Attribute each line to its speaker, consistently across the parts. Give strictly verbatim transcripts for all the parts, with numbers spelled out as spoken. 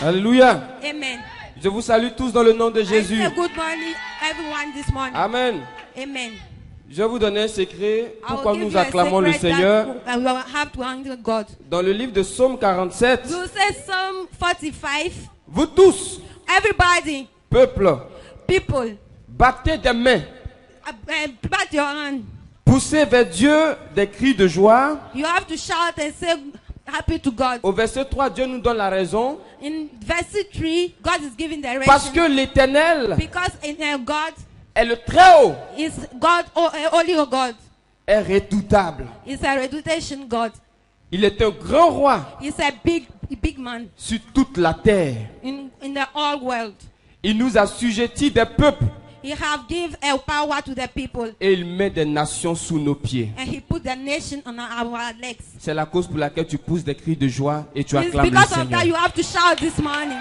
Speaker 1: Alléluia.
Speaker 2: Amen.
Speaker 1: Je vous salue tous dans le nom de Jésus.
Speaker 2: I say good morning, everyone, this morning.
Speaker 1: Amen.
Speaker 2: Amen.
Speaker 1: Je vais vous donner un secret
Speaker 2: I
Speaker 1: pourquoi
Speaker 2: will give
Speaker 1: nous
Speaker 2: you a
Speaker 1: acclamons le
Speaker 2: secret
Speaker 1: Seigneur.
Speaker 2: that we have to thank God.
Speaker 1: Dans le livre de Psaume quarante-sept,
Speaker 2: You say Psalm forty-five.
Speaker 1: vous tous,
Speaker 2: Everybody,
Speaker 1: peuple,
Speaker 2: people,
Speaker 1: battez des mains,
Speaker 2: uh, uh, bat your hand.
Speaker 1: poussez vers Dieu des cris de joie.
Speaker 2: You have to shout and say happy to God.
Speaker 1: Au verset trois, Dieu nous donne la raison.
Speaker 2: In verse three, God is giving direction.
Speaker 1: Parce que l'Éternel
Speaker 2: Because in uh, God
Speaker 1: est le Très-Haut,
Speaker 2: is God, oh, uh, only God.
Speaker 1: est redoutable.
Speaker 2: He's a reputation God.
Speaker 1: Il est un grand roi
Speaker 2: He's a big, big man
Speaker 1: sur toute la terre.
Speaker 2: in, in the whole world.
Speaker 1: Il nous assujettit des peuples
Speaker 2: He have give a power to the people,
Speaker 1: et il met des nations sous nos pieds.
Speaker 2: and he put the nation on our legs.
Speaker 1: C'est la cause pour laquelle tu pousses des cris de joie et tu
Speaker 2: It's
Speaker 1: acclames le
Speaker 2: because of
Speaker 1: Seigneur.
Speaker 2: that you have to shout this morning.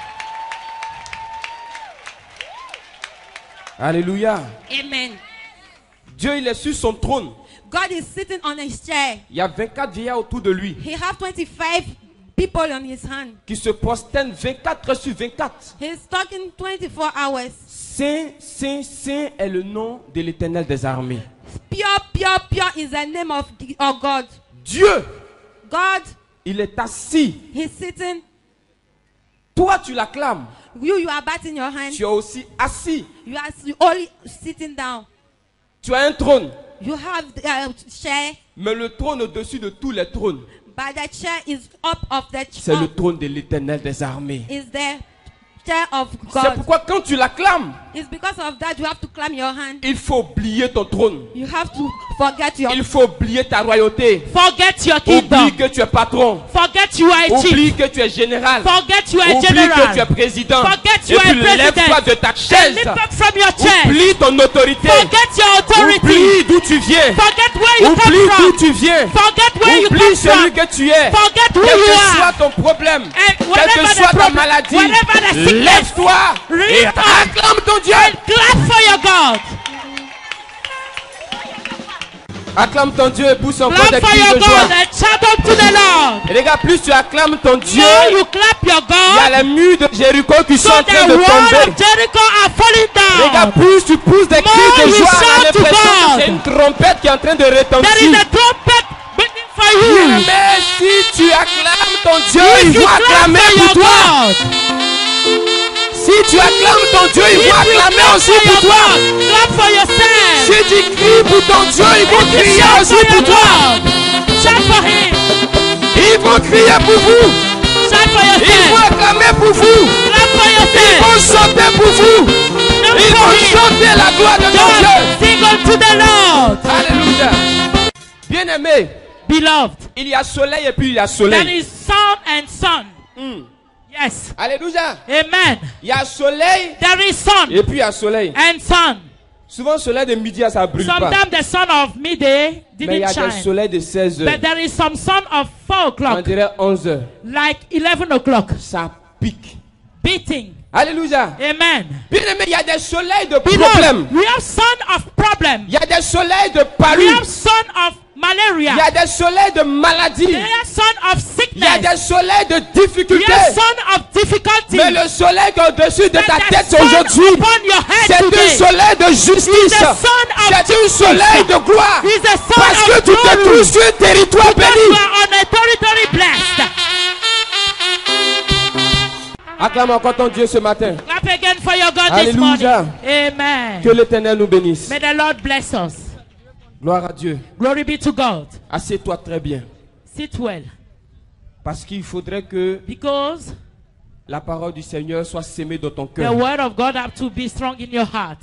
Speaker 1: Alléluia.
Speaker 2: Amen.
Speaker 1: Dieu, il est sur son trône.
Speaker 2: God is sitting on his chair.
Speaker 1: Il y a vingt-quatre vieillards autour de lui
Speaker 2: He have twenty-five people on his hand.
Speaker 1: qui se prosternent vingt-quatre heures sur vingt-quatre.
Speaker 2: He's talking twenty-four hours.
Speaker 1: Saint, Saint, Saint est le nom de l'Éternel des armées.
Speaker 2: Pure, pure, pure is the name of, of God.
Speaker 1: Dieu,
Speaker 2: God,
Speaker 1: il est assis.
Speaker 2: he's sitting.
Speaker 1: Toi, tu l'acclames.
Speaker 2: You, you are batting your hand.
Speaker 1: Tu es aussi assis.
Speaker 2: You are s- only sitting down.
Speaker 1: Tu as un trône.
Speaker 2: You have a chair,
Speaker 1: Mais le trône au-dessus de tous les trônes,
Speaker 2: but the chair is up of the
Speaker 1: c'est le
Speaker 2: up,
Speaker 1: trône de l'Éternel des armées.
Speaker 2: is the chair of
Speaker 1: C'est
Speaker 2: God.
Speaker 1: pourquoi quand tu l'acclames,
Speaker 2: It's because of that you have to clamp your hand.
Speaker 1: il faut oublier ton trône.
Speaker 2: You have to forget your
Speaker 1: Il faut oublier ta royauté.
Speaker 3: Forget your
Speaker 1: Oublie
Speaker 3: kingdom.
Speaker 1: que tu es patron.
Speaker 3: Forget you are a
Speaker 1: Oublie
Speaker 3: chief.
Speaker 1: que tu es général.
Speaker 3: Forget you are a
Speaker 1: Oublie que tu es
Speaker 3: general.
Speaker 1: président.
Speaker 3: Forget
Speaker 1: Et
Speaker 3: you are a
Speaker 1: puis
Speaker 3: president.
Speaker 1: lève-toi de ta
Speaker 3: And
Speaker 1: chaise.
Speaker 3: lift up from your chair.
Speaker 1: Oublie ton autorité.
Speaker 3: Forget your authority.
Speaker 1: Oublie d'où tu viens.
Speaker 3: Forget where you
Speaker 1: Oublie
Speaker 3: come
Speaker 1: d'où
Speaker 3: from.
Speaker 1: tu viens.
Speaker 3: Forget where you
Speaker 1: Oublie
Speaker 3: come
Speaker 1: celui
Speaker 3: from.
Speaker 1: que tu es.
Speaker 3: Forget who
Speaker 1: Quel
Speaker 3: you
Speaker 1: que
Speaker 3: are.
Speaker 1: soit ton problème,
Speaker 3: And
Speaker 1: quelle
Speaker 3: whatever
Speaker 1: que
Speaker 3: the
Speaker 1: soit ta
Speaker 3: problem,
Speaker 1: maladie,
Speaker 3: whatever the sickness,
Speaker 1: lève-toi et
Speaker 3: lift up.
Speaker 1: acclame ton Dieu.
Speaker 3: Clap for your God.
Speaker 1: Acclame ton Dieu et pousse encore
Speaker 3: Clap
Speaker 1: des
Speaker 3: for
Speaker 1: cris
Speaker 3: your
Speaker 1: de joie.
Speaker 3: God and shout unto the Lord.
Speaker 1: Et les gars, plus tu acclames ton Dieu,
Speaker 3: Now you clap your
Speaker 1: il y a
Speaker 3: God.
Speaker 1: les murs de Jéricho qui sont
Speaker 3: So
Speaker 1: en
Speaker 3: the
Speaker 1: train de
Speaker 3: wall
Speaker 1: tomber.
Speaker 3: of Jericho are falling
Speaker 1: Les gars,
Speaker 3: down.
Speaker 1: plus tu pousses des
Speaker 3: More
Speaker 1: cris de
Speaker 3: you
Speaker 1: joie, on a
Speaker 3: shout to
Speaker 1: l'impression que
Speaker 3: God.
Speaker 1: c'est une trompette qui est en train de
Speaker 3: There is
Speaker 1: retentir.
Speaker 3: a trumpet waiting for
Speaker 1: Oui,
Speaker 3: you.
Speaker 1: mais si tu acclames ton Dieu,
Speaker 3: If
Speaker 1: il
Speaker 3: you
Speaker 1: va
Speaker 3: clap
Speaker 1: acclamer
Speaker 3: for
Speaker 1: pour
Speaker 3: your
Speaker 1: toi.
Speaker 3: God.
Speaker 1: Si tu acclames ton Dieu, il
Speaker 3: If
Speaker 1: va
Speaker 3: you
Speaker 1: acclamer
Speaker 3: clap
Speaker 1: aussi
Speaker 3: for
Speaker 1: pour
Speaker 3: your
Speaker 1: toi.
Speaker 3: God, clap for yourself.
Speaker 1: Si tu cries pour ton Dieu, ils vont
Speaker 3: If you
Speaker 1: crier
Speaker 3: shout
Speaker 1: aussi
Speaker 3: for
Speaker 1: pour
Speaker 3: your
Speaker 1: toi.
Speaker 3: God, shout for him.
Speaker 1: Ils vont crier pour vous.
Speaker 3: Shout for
Speaker 1: Ils vont
Speaker 3: yourself.
Speaker 1: acclamer pour vous.
Speaker 3: Clap for
Speaker 1: Ils
Speaker 3: yourself.
Speaker 1: vont chanter pour vous.
Speaker 3: Shout
Speaker 1: Ils
Speaker 3: for
Speaker 1: vont
Speaker 3: him.
Speaker 1: chanter la gloire de ton Dieu.
Speaker 3: Just sing unto the Lord.
Speaker 1: Alléluia. Bien-aimé,
Speaker 3: Beloved,
Speaker 1: il y a soleil et puis il y a
Speaker 3: there
Speaker 1: soleil.
Speaker 3: is sun and sun.
Speaker 1: Hmm.
Speaker 3: Yes.
Speaker 1: Alléluia.
Speaker 3: Amen.
Speaker 1: Il y a soleil
Speaker 3: There is sun
Speaker 1: et puis il y a soleil.
Speaker 3: and sun.
Speaker 1: Souvent, le soleil de midi, ça ne brûle pas.
Speaker 3: Sometimes the sun of midday
Speaker 1: Mais il y
Speaker 3: didn't
Speaker 1: a des
Speaker 3: shine.
Speaker 1: soleils de seize heures.
Speaker 3: But there is some sun of four
Speaker 1: On
Speaker 3: o'clock,
Speaker 1: dirait onze heures.
Speaker 3: like eleven o'clock,
Speaker 1: Ça pique.
Speaker 3: beating.
Speaker 1: Alléluia.
Speaker 3: Amen.
Speaker 1: Bien-aimé, il y a des soleils de
Speaker 3: Beloved,
Speaker 1: problèmes.
Speaker 3: we have sun of problem.
Speaker 1: Il y a des soleils de
Speaker 3: We
Speaker 1: palu.
Speaker 3: have sun of malaria.
Speaker 1: Il y a des soleils de maladie.
Speaker 3: We have sun of
Speaker 1: Il y a
Speaker 3: sickness.
Speaker 1: des soleils de
Speaker 3: We
Speaker 1: difficultés.
Speaker 3: have sun of difficulty.
Speaker 1: Mais le soleil qui est au-dessus de
Speaker 3: But
Speaker 1: ta
Speaker 3: the
Speaker 1: tête
Speaker 3: sun
Speaker 1: aujourd'hui,
Speaker 3: upon your head
Speaker 1: c'est un
Speaker 3: today
Speaker 1: soleil de
Speaker 3: is
Speaker 1: justice.
Speaker 3: the sun of
Speaker 1: C'est un
Speaker 3: justice.
Speaker 1: soleil de gloire.
Speaker 3: Is the sun
Speaker 1: Parce que
Speaker 3: of
Speaker 1: tu te
Speaker 3: glory.
Speaker 1: trouves sur un territoire
Speaker 3: Because
Speaker 1: béni.
Speaker 3: you are on a territory blessed.
Speaker 1: Acclame encore ton Dieu ce matin.
Speaker 3: Clap again for your God this
Speaker 1: Alléluia.
Speaker 3: morning. Amen.
Speaker 1: Que l'Éternel nous bénisse.
Speaker 3: May the Lord bless us.
Speaker 1: Gloire à Dieu.
Speaker 3: Glory be to God.
Speaker 1: Assieds-toi très bien.
Speaker 3: Sit well.
Speaker 1: Parce qu'il faudrait que
Speaker 3: Because
Speaker 1: la parole du Seigneur soit sémée dans ton
Speaker 3: the
Speaker 1: cœur.
Speaker 3: word of God have to be strong in your heart.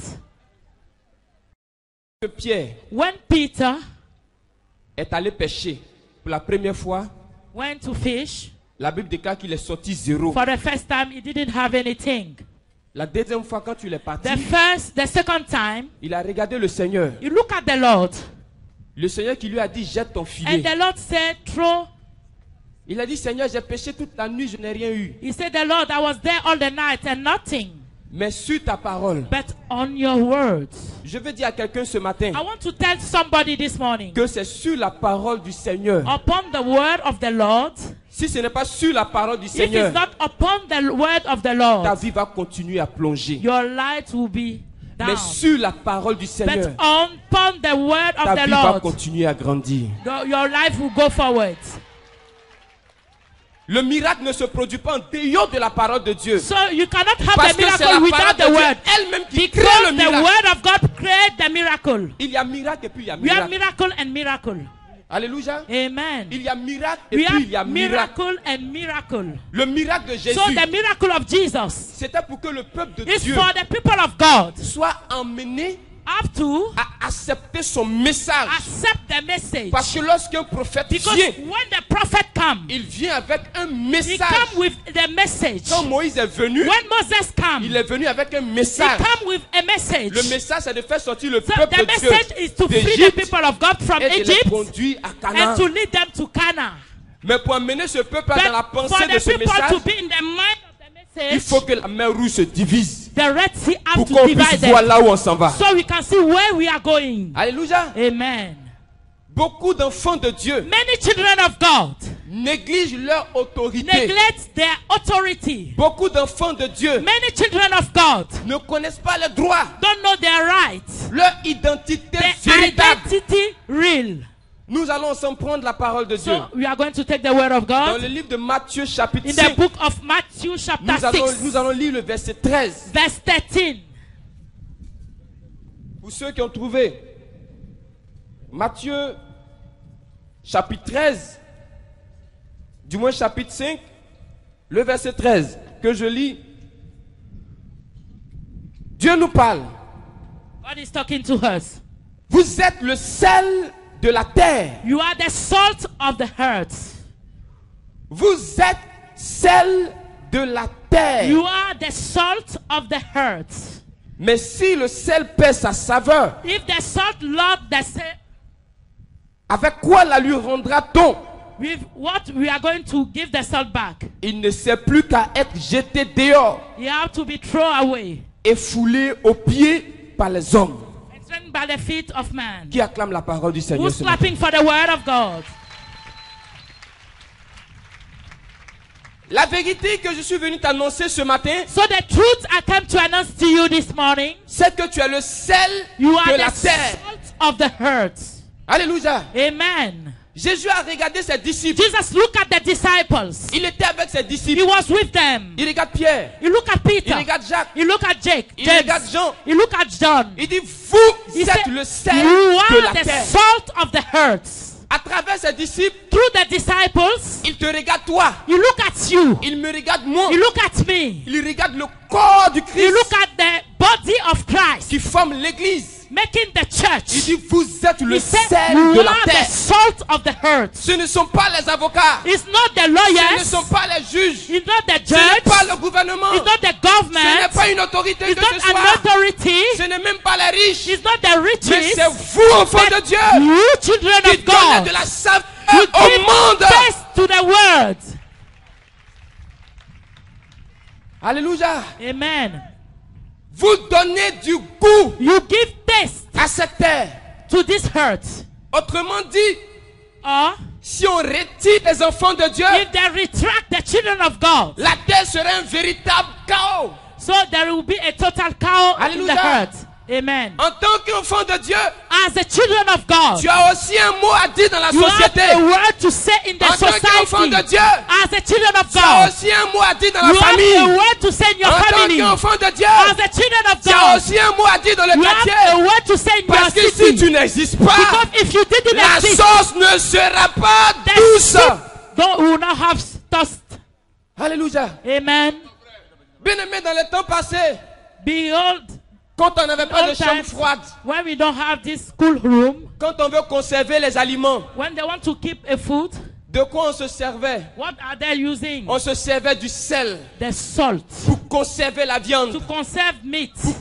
Speaker 1: Que Pierre
Speaker 3: When Peter
Speaker 1: est allé pêcher pour la première fois,
Speaker 3: went to fish,
Speaker 1: la Bible déclare qu'il est sorti zéro.
Speaker 3: for the first time he didn't have anything.
Speaker 1: La deuxième fois, quand tu es parti,
Speaker 3: The first, the second time,
Speaker 1: il a regardé le Seigneur.
Speaker 3: you look at the Lord,
Speaker 1: Le Seigneur qui lui a dit, jette ton
Speaker 3: and
Speaker 1: filet.
Speaker 3: the Lord said, throw.
Speaker 1: Il a dit, Seigneur, j'ai pêché toute la nuit, je n'ai rien eu.
Speaker 3: He said, the Lord, I was there all the night and nothing.
Speaker 1: Mais sur ta parole,
Speaker 3: But on your words.
Speaker 1: je veux dire à quelqu'un ce matin
Speaker 3: I want to tell somebody this morning,
Speaker 1: que c'est sur la parole du Seigneur.
Speaker 3: upon the word of the Lord,
Speaker 1: Si ce n'est pas sur la parole du
Speaker 3: if
Speaker 1: Seigneur,
Speaker 3: it's not upon the the word of the
Speaker 1: ta
Speaker 3: Lord,
Speaker 1: vie va continuer à plonger.
Speaker 3: your light will be
Speaker 1: Mais
Speaker 3: down.
Speaker 1: sur la parole du
Speaker 3: But
Speaker 1: Seigneur,
Speaker 3: upon the word
Speaker 1: ta
Speaker 3: of the
Speaker 1: vie va
Speaker 3: Lord,
Speaker 1: continuer à grandir.
Speaker 3: your your life will go forward.
Speaker 1: Le miracle ne se produit pas en dehors de la parole de Dieu.
Speaker 3: So you cannot have
Speaker 1: Parce
Speaker 3: the
Speaker 1: que c'est
Speaker 3: miracle
Speaker 1: la
Speaker 3: without
Speaker 1: parole
Speaker 3: the
Speaker 1: de Dieu
Speaker 3: word.
Speaker 1: elle-même qui crée
Speaker 3: Because
Speaker 1: le
Speaker 3: the
Speaker 1: miracle.
Speaker 3: word of God created the miracle.
Speaker 1: Il y a miracle et puis il y a
Speaker 3: We have
Speaker 1: miracle.
Speaker 3: miracle and miracle.
Speaker 1: Alléluia.
Speaker 3: Amen.
Speaker 1: Il y a miracle et
Speaker 3: We
Speaker 1: puis il y a
Speaker 3: have
Speaker 1: miracle.
Speaker 3: miracle and miracle.
Speaker 1: Le miracle de Jésus,
Speaker 3: So the miracle of Jesus
Speaker 1: c'était pour que le peuple de
Speaker 3: is
Speaker 1: Dieu
Speaker 3: for the people of God
Speaker 1: soit emmené
Speaker 3: have to
Speaker 1: à accepter son message.
Speaker 3: accept the message.
Speaker 1: Parce que lorsqu'un prophète
Speaker 3: Because
Speaker 1: vient,
Speaker 3: when the prophet comes,
Speaker 1: il vient avec un
Speaker 3: he
Speaker 1: message.
Speaker 3: comes with the message.
Speaker 1: Quand Moïse est venu,
Speaker 3: When Moses comes,
Speaker 1: il est venu avec un
Speaker 3: he
Speaker 1: message.
Speaker 3: comes with a message.
Speaker 1: Le message, c'est de faire sortir le
Speaker 3: So
Speaker 1: peuple
Speaker 3: the
Speaker 1: de Dieu
Speaker 3: message is to free the
Speaker 1: d'Égypte
Speaker 3: people of God from
Speaker 1: et de les
Speaker 3: Egypt
Speaker 1: conduire à
Speaker 3: and
Speaker 1: Canaan.
Speaker 3: to lead them to Canaan.
Speaker 1: Mais pour amener ce peuple
Speaker 3: But
Speaker 1: dans la
Speaker 3: for
Speaker 1: pensée de
Speaker 3: the
Speaker 1: ce
Speaker 3: people
Speaker 1: message,
Speaker 3: to be in the mind of the
Speaker 1: il
Speaker 3: message,
Speaker 1: faut que la mer rouge se divise
Speaker 3: the Red Sea have
Speaker 1: pour
Speaker 3: to
Speaker 1: qu'on
Speaker 3: divide
Speaker 1: puisse
Speaker 3: them
Speaker 1: voir là où on s'en va.
Speaker 3: so we can see where we are going.
Speaker 1: Alléluia.
Speaker 3: Amen.
Speaker 1: Beaucoup d'enfants de Dieu
Speaker 3: Many children of God
Speaker 1: négligent leur autorité.
Speaker 3: neglect their authority.
Speaker 1: Beaucoup d'enfants de Dieu
Speaker 3: Many children of God
Speaker 1: ne connaissent pas les droits,
Speaker 3: don't know their rights,
Speaker 1: leur identité
Speaker 3: their
Speaker 1: véritable.
Speaker 3: identity real.
Speaker 1: Nous allons ensemble prendre la parole de Dieu.
Speaker 3: So we are going to take the word of
Speaker 1: Dans
Speaker 3: God
Speaker 1: le livre de Matthieu chapitre
Speaker 3: in the
Speaker 1: cinq,
Speaker 3: book of Matthew chapter
Speaker 1: nous allons,
Speaker 3: six,
Speaker 1: nous allons lire le verset treize.
Speaker 3: verse thirteen.
Speaker 1: Pour ceux qui ont trouvé, Matthieu chapitre treize, du moins chapitre cinq, le verset treize, que je lis. Dieu nous parle.
Speaker 3: God is talking to us.
Speaker 1: Vous êtes le sel de la terre.
Speaker 3: You are the salt of the earth.
Speaker 1: Vous êtes sel de la terre.
Speaker 3: You are the salt of the earth.
Speaker 1: Mais si le sel perd sa saveur,
Speaker 3: If the salt lost the sa-
Speaker 1: avec quoi la lui rendra-t-on?
Speaker 3: with what we are going to give the salt back,
Speaker 1: Il ne sert plus qu'à être jeté dehors
Speaker 3: you have to be thrown away
Speaker 1: et foulé aux pieds par les hommes
Speaker 3: and trodden by the feet of man.
Speaker 1: qui acclament la parole du Seigneur.
Speaker 3: Who's
Speaker 1: ce matin.
Speaker 3: clapping for the word of God?
Speaker 1: La vérité que je suis venu t'annoncer ce matin,
Speaker 3: So the truth I came to announce to you this morning,
Speaker 1: c'est que tu es le sel
Speaker 3: you are
Speaker 1: de la
Speaker 3: the
Speaker 1: terre.
Speaker 3: salt of the earth.
Speaker 1: Alléluia.
Speaker 3: Amen.
Speaker 1: Jésus a regardé ses disciples.
Speaker 3: Jesus looked at the disciples.
Speaker 1: Il était avec ses
Speaker 3: He
Speaker 1: disciples.
Speaker 3: was with them.
Speaker 1: Il regarde Pierre.
Speaker 3: He looked at
Speaker 1: Il
Speaker 3: Peter.
Speaker 1: regarde Jacques.
Speaker 3: He looked at Jake.
Speaker 1: Il regarde
Speaker 3: James.
Speaker 1: Jean.
Speaker 3: He looked at John.
Speaker 1: Il dit, vous
Speaker 3: He
Speaker 1: êtes
Speaker 3: said,
Speaker 1: le sel
Speaker 3: you
Speaker 1: de la
Speaker 3: are the
Speaker 1: terre.
Speaker 3: salt of the earth.
Speaker 1: À travers ses disciples,
Speaker 3: Through the disciples,
Speaker 1: il te regarde toi.
Speaker 3: you look at you.
Speaker 1: Il me regarde moi.
Speaker 3: You look at me.
Speaker 1: Il regarde le corps du
Speaker 3: You
Speaker 1: Christ
Speaker 3: look at the body of Christ,
Speaker 1: qui forme l'église.
Speaker 3: making the
Speaker 1: Il
Speaker 3: church.
Speaker 1: dit, vous êtes le
Speaker 3: He said,
Speaker 1: sel
Speaker 3: you
Speaker 1: de la
Speaker 3: are the
Speaker 1: terre.
Speaker 3: salt of the earth.
Speaker 1: Ce ne sont pas les avocats.
Speaker 3: It's not the
Speaker 1: Ce ne
Speaker 3: lawyers.
Speaker 1: sont pas les juges.
Speaker 3: It's not the
Speaker 1: Ce n'est pas
Speaker 3: judge.
Speaker 1: le gouvernement.
Speaker 3: It's not the
Speaker 1: Ce n'est
Speaker 3: government.
Speaker 1: pas une autorité
Speaker 3: It's
Speaker 1: que
Speaker 3: not
Speaker 1: ce soit.
Speaker 3: an authority.
Speaker 1: Ce n'est même pas les riches.
Speaker 3: It's not the
Speaker 1: Mais
Speaker 3: riches.
Speaker 1: c'est vous, enfants de Dieu,
Speaker 3: You children
Speaker 1: qui
Speaker 3: of
Speaker 1: donnez
Speaker 3: God.
Speaker 1: de la saveur
Speaker 3: You
Speaker 1: au
Speaker 3: give
Speaker 1: monde.
Speaker 3: taste to the word.
Speaker 1: Alléluia.
Speaker 3: Amen.
Speaker 1: Vous donnez du goût
Speaker 3: You give taste
Speaker 1: à cette terre.
Speaker 3: to this earth.
Speaker 1: Autrement dit,
Speaker 3: Or,
Speaker 1: si on retire les enfants de Dieu,
Speaker 3: if they retract the children of God,
Speaker 1: la terre serait un véritable chaos.
Speaker 3: so there will be a total chaos in the
Speaker 1: Hallelujah.
Speaker 3: earth. Amen.
Speaker 1: En tant qu'enfant de Dieu,
Speaker 3: As the children of God,
Speaker 1: tu as aussi un mot à dire dans la
Speaker 3: you have
Speaker 1: société.
Speaker 3: a word to say in the
Speaker 1: En tant qu'enfant
Speaker 3: society.
Speaker 1: de Dieu,
Speaker 3: As the children of
Speaker 1: tu as
Speaker 3: God,
Speaker 1: aussi un mot à dire dans
Speaker 3: you
Speaker 1: la
Speaker 3: have a
Speaker 1: famille.
Speaker 3: word to say in your
Speaker 1: En tant
Speaker 3: family.
Speaker 1: qu'enfant de Dieu,
Speaker 3: As the children of
Speaker 1: tu as
Speaker 3: God,
Speaker 1: aussi un mot à dire dans le
Speaker 3: you have a
Speaker 1: quartier.
Speaker 3: word to say in your
Speaker 1: Parce que si
Speaker 3: city.
Speaker 1: tu n'existes pas,
Speaker 3: Because if you didn't
Speaker 1: la
Speaker 3: exist,
Speaker 1: sauce ne sera pas
Speaker 3: the
Speaker 1: douce.
Speaker 3: soup don't, will not have toast.
Speaker 1: Alléluia.
Speaker 3: Amen.
Speaker 1: Bien-aimé, dans le temps passé,
Speaker 3: Behold,
Speaker 1: quand on n'avait pas de
Speaker 3: all
Speaker 1: chambre
Speaker 3: times
Speaker 1: froide,
Speaker 3: when we don't have this cool room,
Speaker 1: quand on veut conserver les aliments,
Speaker 3: when they want to keep a food,
Speaker 1: de quoi on se servait?
Speaker 3: what are they using?
Speaker 1: On se servait du sel
Speaker 3: The salt
Speaker 1: pour conserver la viande,
Speaker 3: to conserve meat,
Speaker 1: pour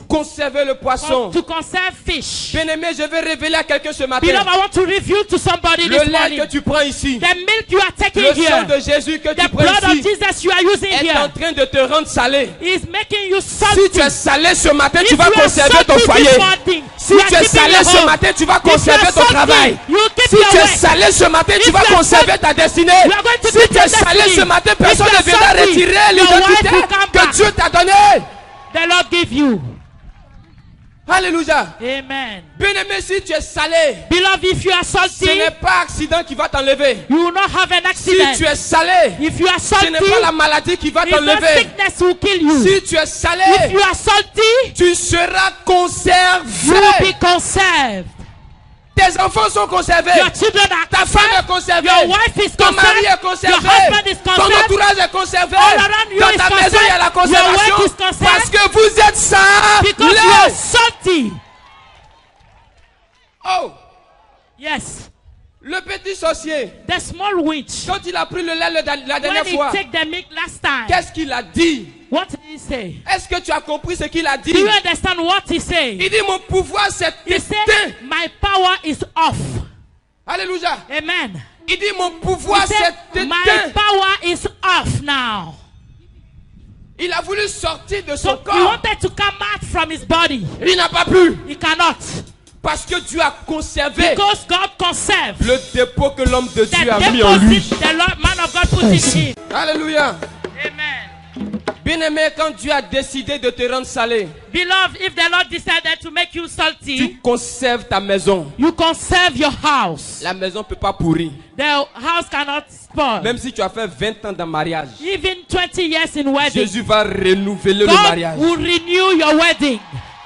Speaker 1: conserver le poisson.
Speaker 3: to conserve fish.
Speaker 1: Bien-aimé, je vais révéler à quelqu'un ce matin.
Speaker 3: Beloved, I want to reveal to somebody
Speaker 1: Le
Speaker 3: this
Speaker 1: lait
Speaker 3: morning.
Speaker 1: que tu prends ici,
Speaker 3: The milk you are taking
Speaker 1: le sang
Speaker 3: here,
Speaker 1: de Jésus que
Speaker 3: the
Speaker 1: tu
Speaker 3: blood
Speaker 1: prends
Speaker 3: of
Speaker 1: ici,
Speaker 3: Jesus you are using
Speaker 1: est en
Speaker 3: here,
Speaker 1: train de te rendre salé.
Speaker 3: is making you
Speaker 1: Si
Speaker 3: salty.
Speaker 1: tu es salé ce matin,
Speaker 3: If
Speaker 1: tu vas
Speaker 3: you are
Speaker 1: conserver ton
Speaker 3: salty
Speaker 1: foyer.
Speaker 3: this morning,
Speaker 1: Si
Speaker 3: you are
Speaker 1: tu es
Speaker 3: keeping
Speaker 1: salé
Speaker 3: your
Speaker 1: ce
Speaker 3: home.
Speaker 1: matin, tu vas
Speaker 3: If you
Speaker 1: conserver
Speaker 3: are
Speaker 1: ton
Speaker 3: salty,
Speaker 1: travail.
Speaker 3: you keep
Speaker 1: Si
Speaker 3: your
Speaker 1: tu es
Speaker 3: work.
Speaker 1: salé ce matin, tu
Speaker 3: If
Speaker 1: vas
Speaker 3: you are
Speaker 1: conserver
Speaker 3: salty,
Speaker 1: ta destinée.
Speaker 3: you are going to
Speaker 1: Si
Speaker 3: keep
Speaker 1: tu
Speaker 3: your
Speaker 1: es salé
Speaker 3: destiny.
Speaker 1: ce matin,
Speaker 3: If
Speaker 1: personne
Speaker 3: you
Speaker 1: ne
Speaker 3: are
Speaker 1: viendra
Speaker 3: salty,
Speaker 1: retirer
Speaker 3: your
Speaker 1: l'identité
Speaker 3: wife will come
Speaker 1: que
Speaker 3: back.
Speaker 1: Dieu t'a donnée.
Speaker 3: The Lord give you.
Speaker 1: Alléluia.
Speaker 3: Amen.
Speaker 1: Bien-aimé, si tu es salé,
Speaker 3: Beloved, if you are
Speaker 1: ce
Speaker 3: salty,
Speaker 1: n'est pas accident qui va t'enlever.
Speaker 3: you will not have an
Speaker 1: Si
Speaker 3: accident.
Speaker 1: tu es salé,
Speaker 3: If you are
Speaker 1: ce
Speaker 3: salty,
Speaker 1: n'est pas la maladie qui va
Speaker 3: it's not
Speaker 1: t'enlever.
Speaker 3: sickness will kill you.
Speaker 1: Si tu es salé,
Speaker 3: If you are salty,
Speaker 1: tu seras
Speaker 3: you
Speaker 1: conservé.
Speaker 3: will be conserved.
Speaker 1: Tes enfants sont conservés.
Speaker 3: Your children are
Speaker 1: Ta femme est
Speaker 3: conserved.
Speaker 1: conservée.
Speaker 3: Your wife is
Speaker 1: Ton mari est
Speaker 3: conserved.
Speaker 1: conservé.
Speaker 3: Your husband is
Speaker 1: Ton
Speaker 3: conserved.
Speaker 1: entourage est conservé.
Speaker 3: All around you
Speaker 1: Dans
Speaker 3: is
Speaker 1: ta maison, il y a la
Speaker 3: conserved. Your
Speaker 1: conservation.
Speaker 3: work is conserved.
Speaker 1: Parce que vous êtes
Speaker 3: Because you are
Speaker 1: salés.
Speaker 3: salty.
Speaker 1: Oh,
Speaker 3: Yes.
Speaker 1: le petit sorcier,
Speaker 3: The small witch,
Speaker 1: quand il a pris le lait le- la dernière
Speaker 3: when he
Speaker 1: fois,
Speaker 3: take the milk last time,
Speaker 1: qu'est-ce qu'il a dit?
Speaker 3: what did he say?
Speaker 1: Est-ce que tu as compris ce qu'il a dit?
Speaker 3: Do you understand what he said?
Speaker 1: Il dit mon pouvoir s'est
Speaker 3: He
Speaker 1: éteint.
Speaker 3: said, my power is off.
Speaker 1: Alléluia.
Speaker 3: Amen.
Speaker 1: Il dit mon
Speaker 3: He
Speaker 1: pouvoir s'est
Speaker 3: said,
Speaker 1: éteint.
Speaker 3: my power is off now.
Speaker 1: Il a voulu sortir de son
Speaker 3: So he
Speaker 1: corps.
Speaker 3: wanted to come out from his body.
Speaker 1: Il n'a pas pu.
Speaker 3: He cannot.
Speaker 1: Parce que Dieu a conservé
Speaker 3: Because God conserved
Speaker 1: le dépôt que l'homme de
Speaker 3: the
Speaker 1: Dieu a mis en lui.
Speaker 3: deposit the Lord, man of God put in him.
Speaker 1: Alléluia.
Speaker 3: Amen.
Speaker 1: Bien-aimé, quand Dieu a décidé de te rendre salé,
Speaker 3: Beloved, if the Lord decided to make you
Speaker 1: tu
Speaker 3: salty,
Speaker 1: conserves ta maison.
Speaker 3: you conserve your house.
Speaker 1: La maison ne peut pas pourrir.
Speaker 3: The house cannot spoil.
Speaker 1: Même si tu as fait vingt ans dans le mariage,
Speaker 3: Even twenty years in wedding,
Speaker 1: Jésus va renouveler le
Speaker 3: God
Speaker 1: mariage.
Speaker 3: will renew your wedding.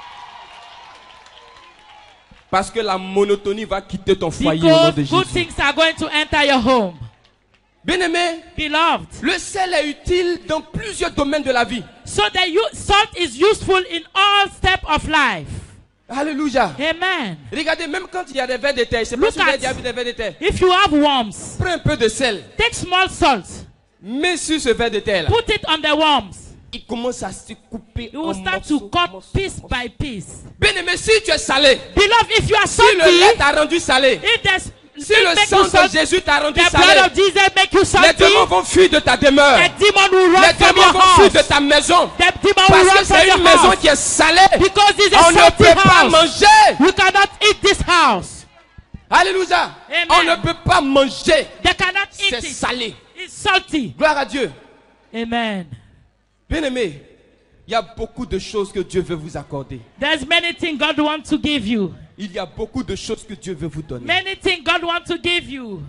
Speaker 1: Parce que la monotonie va quitter ton foyer au nom
Speaker 3: Because
Speaker 1: de
Speaker 3: good
Speaker 1: Jésus.
Speaker 3: things are going to enter your home.
Speaker 1: Bien-aimé,
Speaker 3: Beloved,
Speaker 1: le sel est utile dans plusieurs domaines de la vie.
Speaker 3: so the u- salt is useful in all steps of life.
Speaker 1: Alléluia.
Speaker 3: Amen.
Speaker 1: Regardez, même quand il y a des vers de terre, je sais pas
Speaker 3: Look
Speaker 1: si vous avez
Speaker 3: at-
Speaker 1: déjà vu des vers de terre.
Speaker 3: If you have worms,
Speaker 1: Prends un peu de sel,
Speaker 3: take small salt,
Speaker 1: mets sur ce ver de terre là.
Speaker 3: put it on the worms.
Speaker 1: Il commence à se couper
Speaker 3: You
Speaker 1: en
Speaker 3: will start
Speaker 1: morceaux,
Speaker 3: to cut
Speaker 1: morceaux,
Speaker 3: piece
Speaker 1: morceaux.
Speaker 3: by piece.
Speaker 1: Bien-aimé, si tu es salé,
Speaker 3: Beloved, if you are
Speaker 1: si le lait
Speaker 3: salty,
Speaker 1: t'a rendu salé,
Speaker 3: if there's
Speaker 1: si
Speaker 3: milk
Speaker 1: le
Speaker 3: make
Speaker 1: sang
Speaker 3: you
Speaker 1: de
Speaker 3: salty,
Speaker 1: Jésus t'a rendu
Speaker 3: the blood
Speaker 1: salé,
Speaker 3: of Jesus make you
Speaker 1: les
Speaker 3: salty,
Speaker 1: démons vont fuir de ta demeure.
Speaker 3: the demon will run
Speaker 1: Les
Speaker 3: from
Speaker 1: démons
Speaker 3: your
Speaker 1: vont fuir
Speaker 3: house.
Speaker 1: de ta maison.
Speaker 3: The demon will
Speaker 1: Parce
Speaker 3: run
Speaker 1: que
Speaker 3: from
Speaker 1: c'est
Speaker 3: your
Speaker 1: une maison
Speaker 3: house.
Speaker 1: qui est salée.
Speaker 3: Because it's a
Speaker 1: On ne
Speaker 3: salty
Speaker 1: peut pas
Speaker 3: house.
Speaker 1: manger.
Speaker 3: You cannot eat this house.
Speaker 1: Alléluia.
Speaker 3: Amen.
Speaker 1: On ne peut pas manger.
Speaker 3: They cannot eat
Speaker 1: C'est
Speaker 3: it.
Speaker 1: salé.
Speaker 3: It's salty.
Speaker 1: Gloire à Dieu.
Speaker 3: Amen.
Speaker 1: Bien-aimé, il y a beaucoup de choses que Dieu veut vous accorder.
Speaker 3: There's many things God wants to give you.
Speaker 1: Il y a beaucoup de choses que Dieu veut vous donner.
Speaker 3: Many things God wants to give you.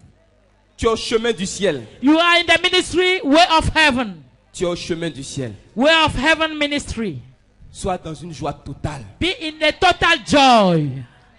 Speaker 1: Tu es au chemin du ciel.
Speaker 3: You are in the ministry, way of heaven.
Speaker 1: Tu es au chemin du ciel.
Speaker 3: Way of heaven ministry.
Speaker 1: Sois dans une joie totale.
Speaker 3: Be in a total joy.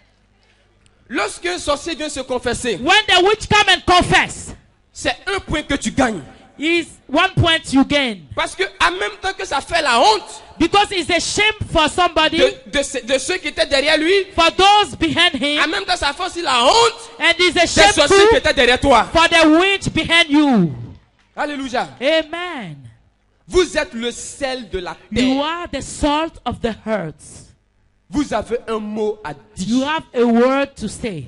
Speaker 1: Lorsqu'un sorcier vient se confesser,
Speaker 3: When the witch come and confess,
Speaker 1: c'est un point que tu gagnes.
Speaker 3: is one point you gain.
Speaker 1: Parce que en même temps que ça fait la honte
Speaker 3: Because it's a shame for somebody,
Speaker 1: de, de, ce- de ceux qui étaient derrière lui,
Speaker 3: for those behind
Speaker 1: en
Speaker 3: him,
Speaker 1: même temps ça fait aussi la honte
Speaker 3: and it's a
Speaker 1: des
Speaker 3: shame
Speaker 1: sorciers qui
Speaker 3: too
Speaker 1: étaient derrière toi.
Speaker 3: for the witch behind you.
Speaker 1: Alléluia.
Speaker 3: Amen.
Speaker 1: Vous êtes le sel de la
Speaker 3: You
Speaker 1: terre.
Speaker 3: are the salt of the earth.
Speaker 1: Vous avez un mot à
Speaker 3: You
Speaker 1: dire.
Speaker 3: have a word to say.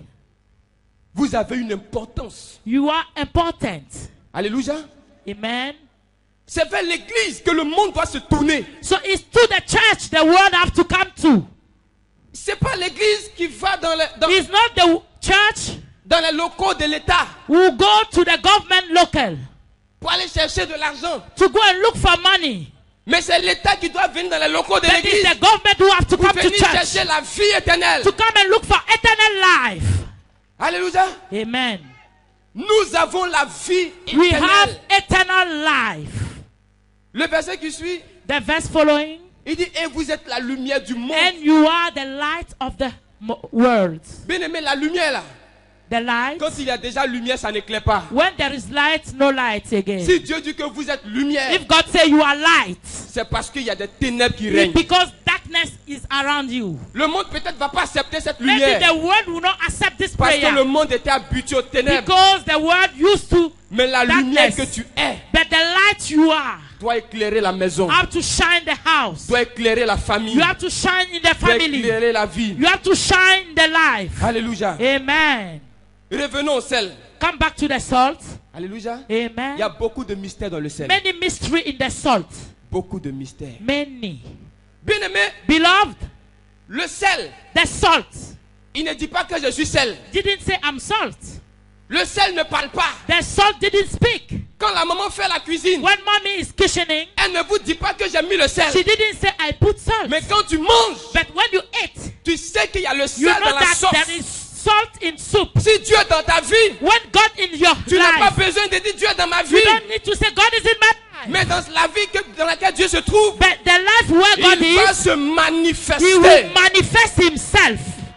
Speaker 1: Vous avez une importance.
Speaker 3: You are important.
Speaker 1: Alléluia.
Speaker 3: Amen.
Speaker 1: C'est vers l'église que le monde doit se tourner.
Speaker 3: So it's to the church the word have to come to.
Speaker 1: C'est pas l'église qui va dans les, dans,
Speaker 3: It's not the church
Speaker 1: dans les locaux de l'État
Speaker 3: who go to the government local
Speaker 1: pour aller chercher de l'argent.
Speaker 3: to go and look for money.
Speaker 1: Mais c'est l'État qui doit venir dans les locaux de
Speaker 3: But it's
Speaker 1: l'église
Speaker 3: the government who have to
Speaker 1: pour
Speaker 3: come to
Speaker 1: venir
Speaker 3: church
Speaker 1: chercher la vie éternelle.
Speaker 3: to come and look for eternal life.
Speaker 1: Alléluia.
Speaker 3: Amen.
Speaker 1: Nous avons la vie
Speaker 3: We have
Speaker 1: éternelle.
Speaker 3: eternal life.
Speaker 1: Le verset qui suit,
Speaker 3: The verse following,
Speaker 1: il dit, et vous êtes la lumière du monde.
Speaker 3: and you are the light of the mo- world.
Speaker 1: Bien aimé, la lumière là.
Speaker 3: The light.
Speaker 1: Quand il y a déjà lumière, ça n'éclaire pas.
Speaker 3: When there is light, no light again.
Speaker 1: Si Dieu dit que vous êtes lumière,
Speaker 3: If God say you are light,
Speaker 1: c'est parce qu'il y a des ténèbres qui
Speaker 3: it's
Speaker 1: règnent.
Speaker 3: because darkness is around you.
Speaker 1: Le monde peut-être va pas accepter cette
Speaker 3: Maybe
Speaker 1: lumière
Speaker 3: the world will not accept this
Speaker 1: parce que
Speaker 3: prayer
Speaker 1: le monde était habitué aux ténèbres.
Speaker 3: because the world used to,
Speaker 1: Mais la
Speaker 3: darkness.
Speaker 1: lumière que tu es,
Speaker 3: but the light you are,
Speaker 1: doit éclairer la maison,
Speaker 3: have to shine the house.
Speaker 1: doit éclairer la famille,
Speaker 3: You have to shine in the
Speaker 1: doit
Speaker 3: family.
Speaker 1: éclairer la vie.
Speaker 3: You have to shine the life.
Speaker 1: Alléluia.
Speaker 3: Amen.
Speaker 1: Revenons au sel.
Speaker 3: Come back to the salt.
Speaker 1: Alléluia. Il
Speaker 3: Amen.
Speaker 1: y a beaucoup de mystères dans le sel.
Speaker 3: Many mystery in the salt.
Speaker 1: Beaucoup de mystères.
Speaker 3: Many.
Speaker 1: Bien-aimé,
Speaker 3: Beloved,
Speaker 1: le sel,
Speaker 3: the salt
Speaker 1: il ne dit pas que je suis sel.
Speaker 3: didn't say I'm salt.
Speaker 1: Le sel ne parle pas.
Speaker 3: The salt didn't speak.
Speaker 1: Quand la maman fait la cuisine,
Speaker 3: When mommy is kitchening,
Speaker 1: elle ne vous dit pas que j'ai mis le sel.
Speaker 3: she didn't say I put salt.
Speaker 1: Mais quand tu manges,
Speaker 3: But when you eat,
Speaker 1: tu sais qu'il y a le sel
Speaker 3: you know
Speaker 1: dans la
Speaker 3: that
Speaker 1: sauce.
Speaker 3: there is salt in soup.
Speaker 1: Si Dieu est dans ta vie,
Speaker 3: When God in your
Speaker 1: tu n'as pas
Speaker 3: life,
Speaker 1: besoin de dire Dieu est dans ma vie.
Speaker 3: you don't need to say God is in my life.
Speaker 1: Mais dans la vie que, dans laquelle Dieu se trouve,
Speaker 3: But the life where God
Speaker 1: il va
Speaker 3: is,
Speaker 1: se
Speaker 3: He
Speaker 1: manifester.
Speaker 3: will manifest Himself.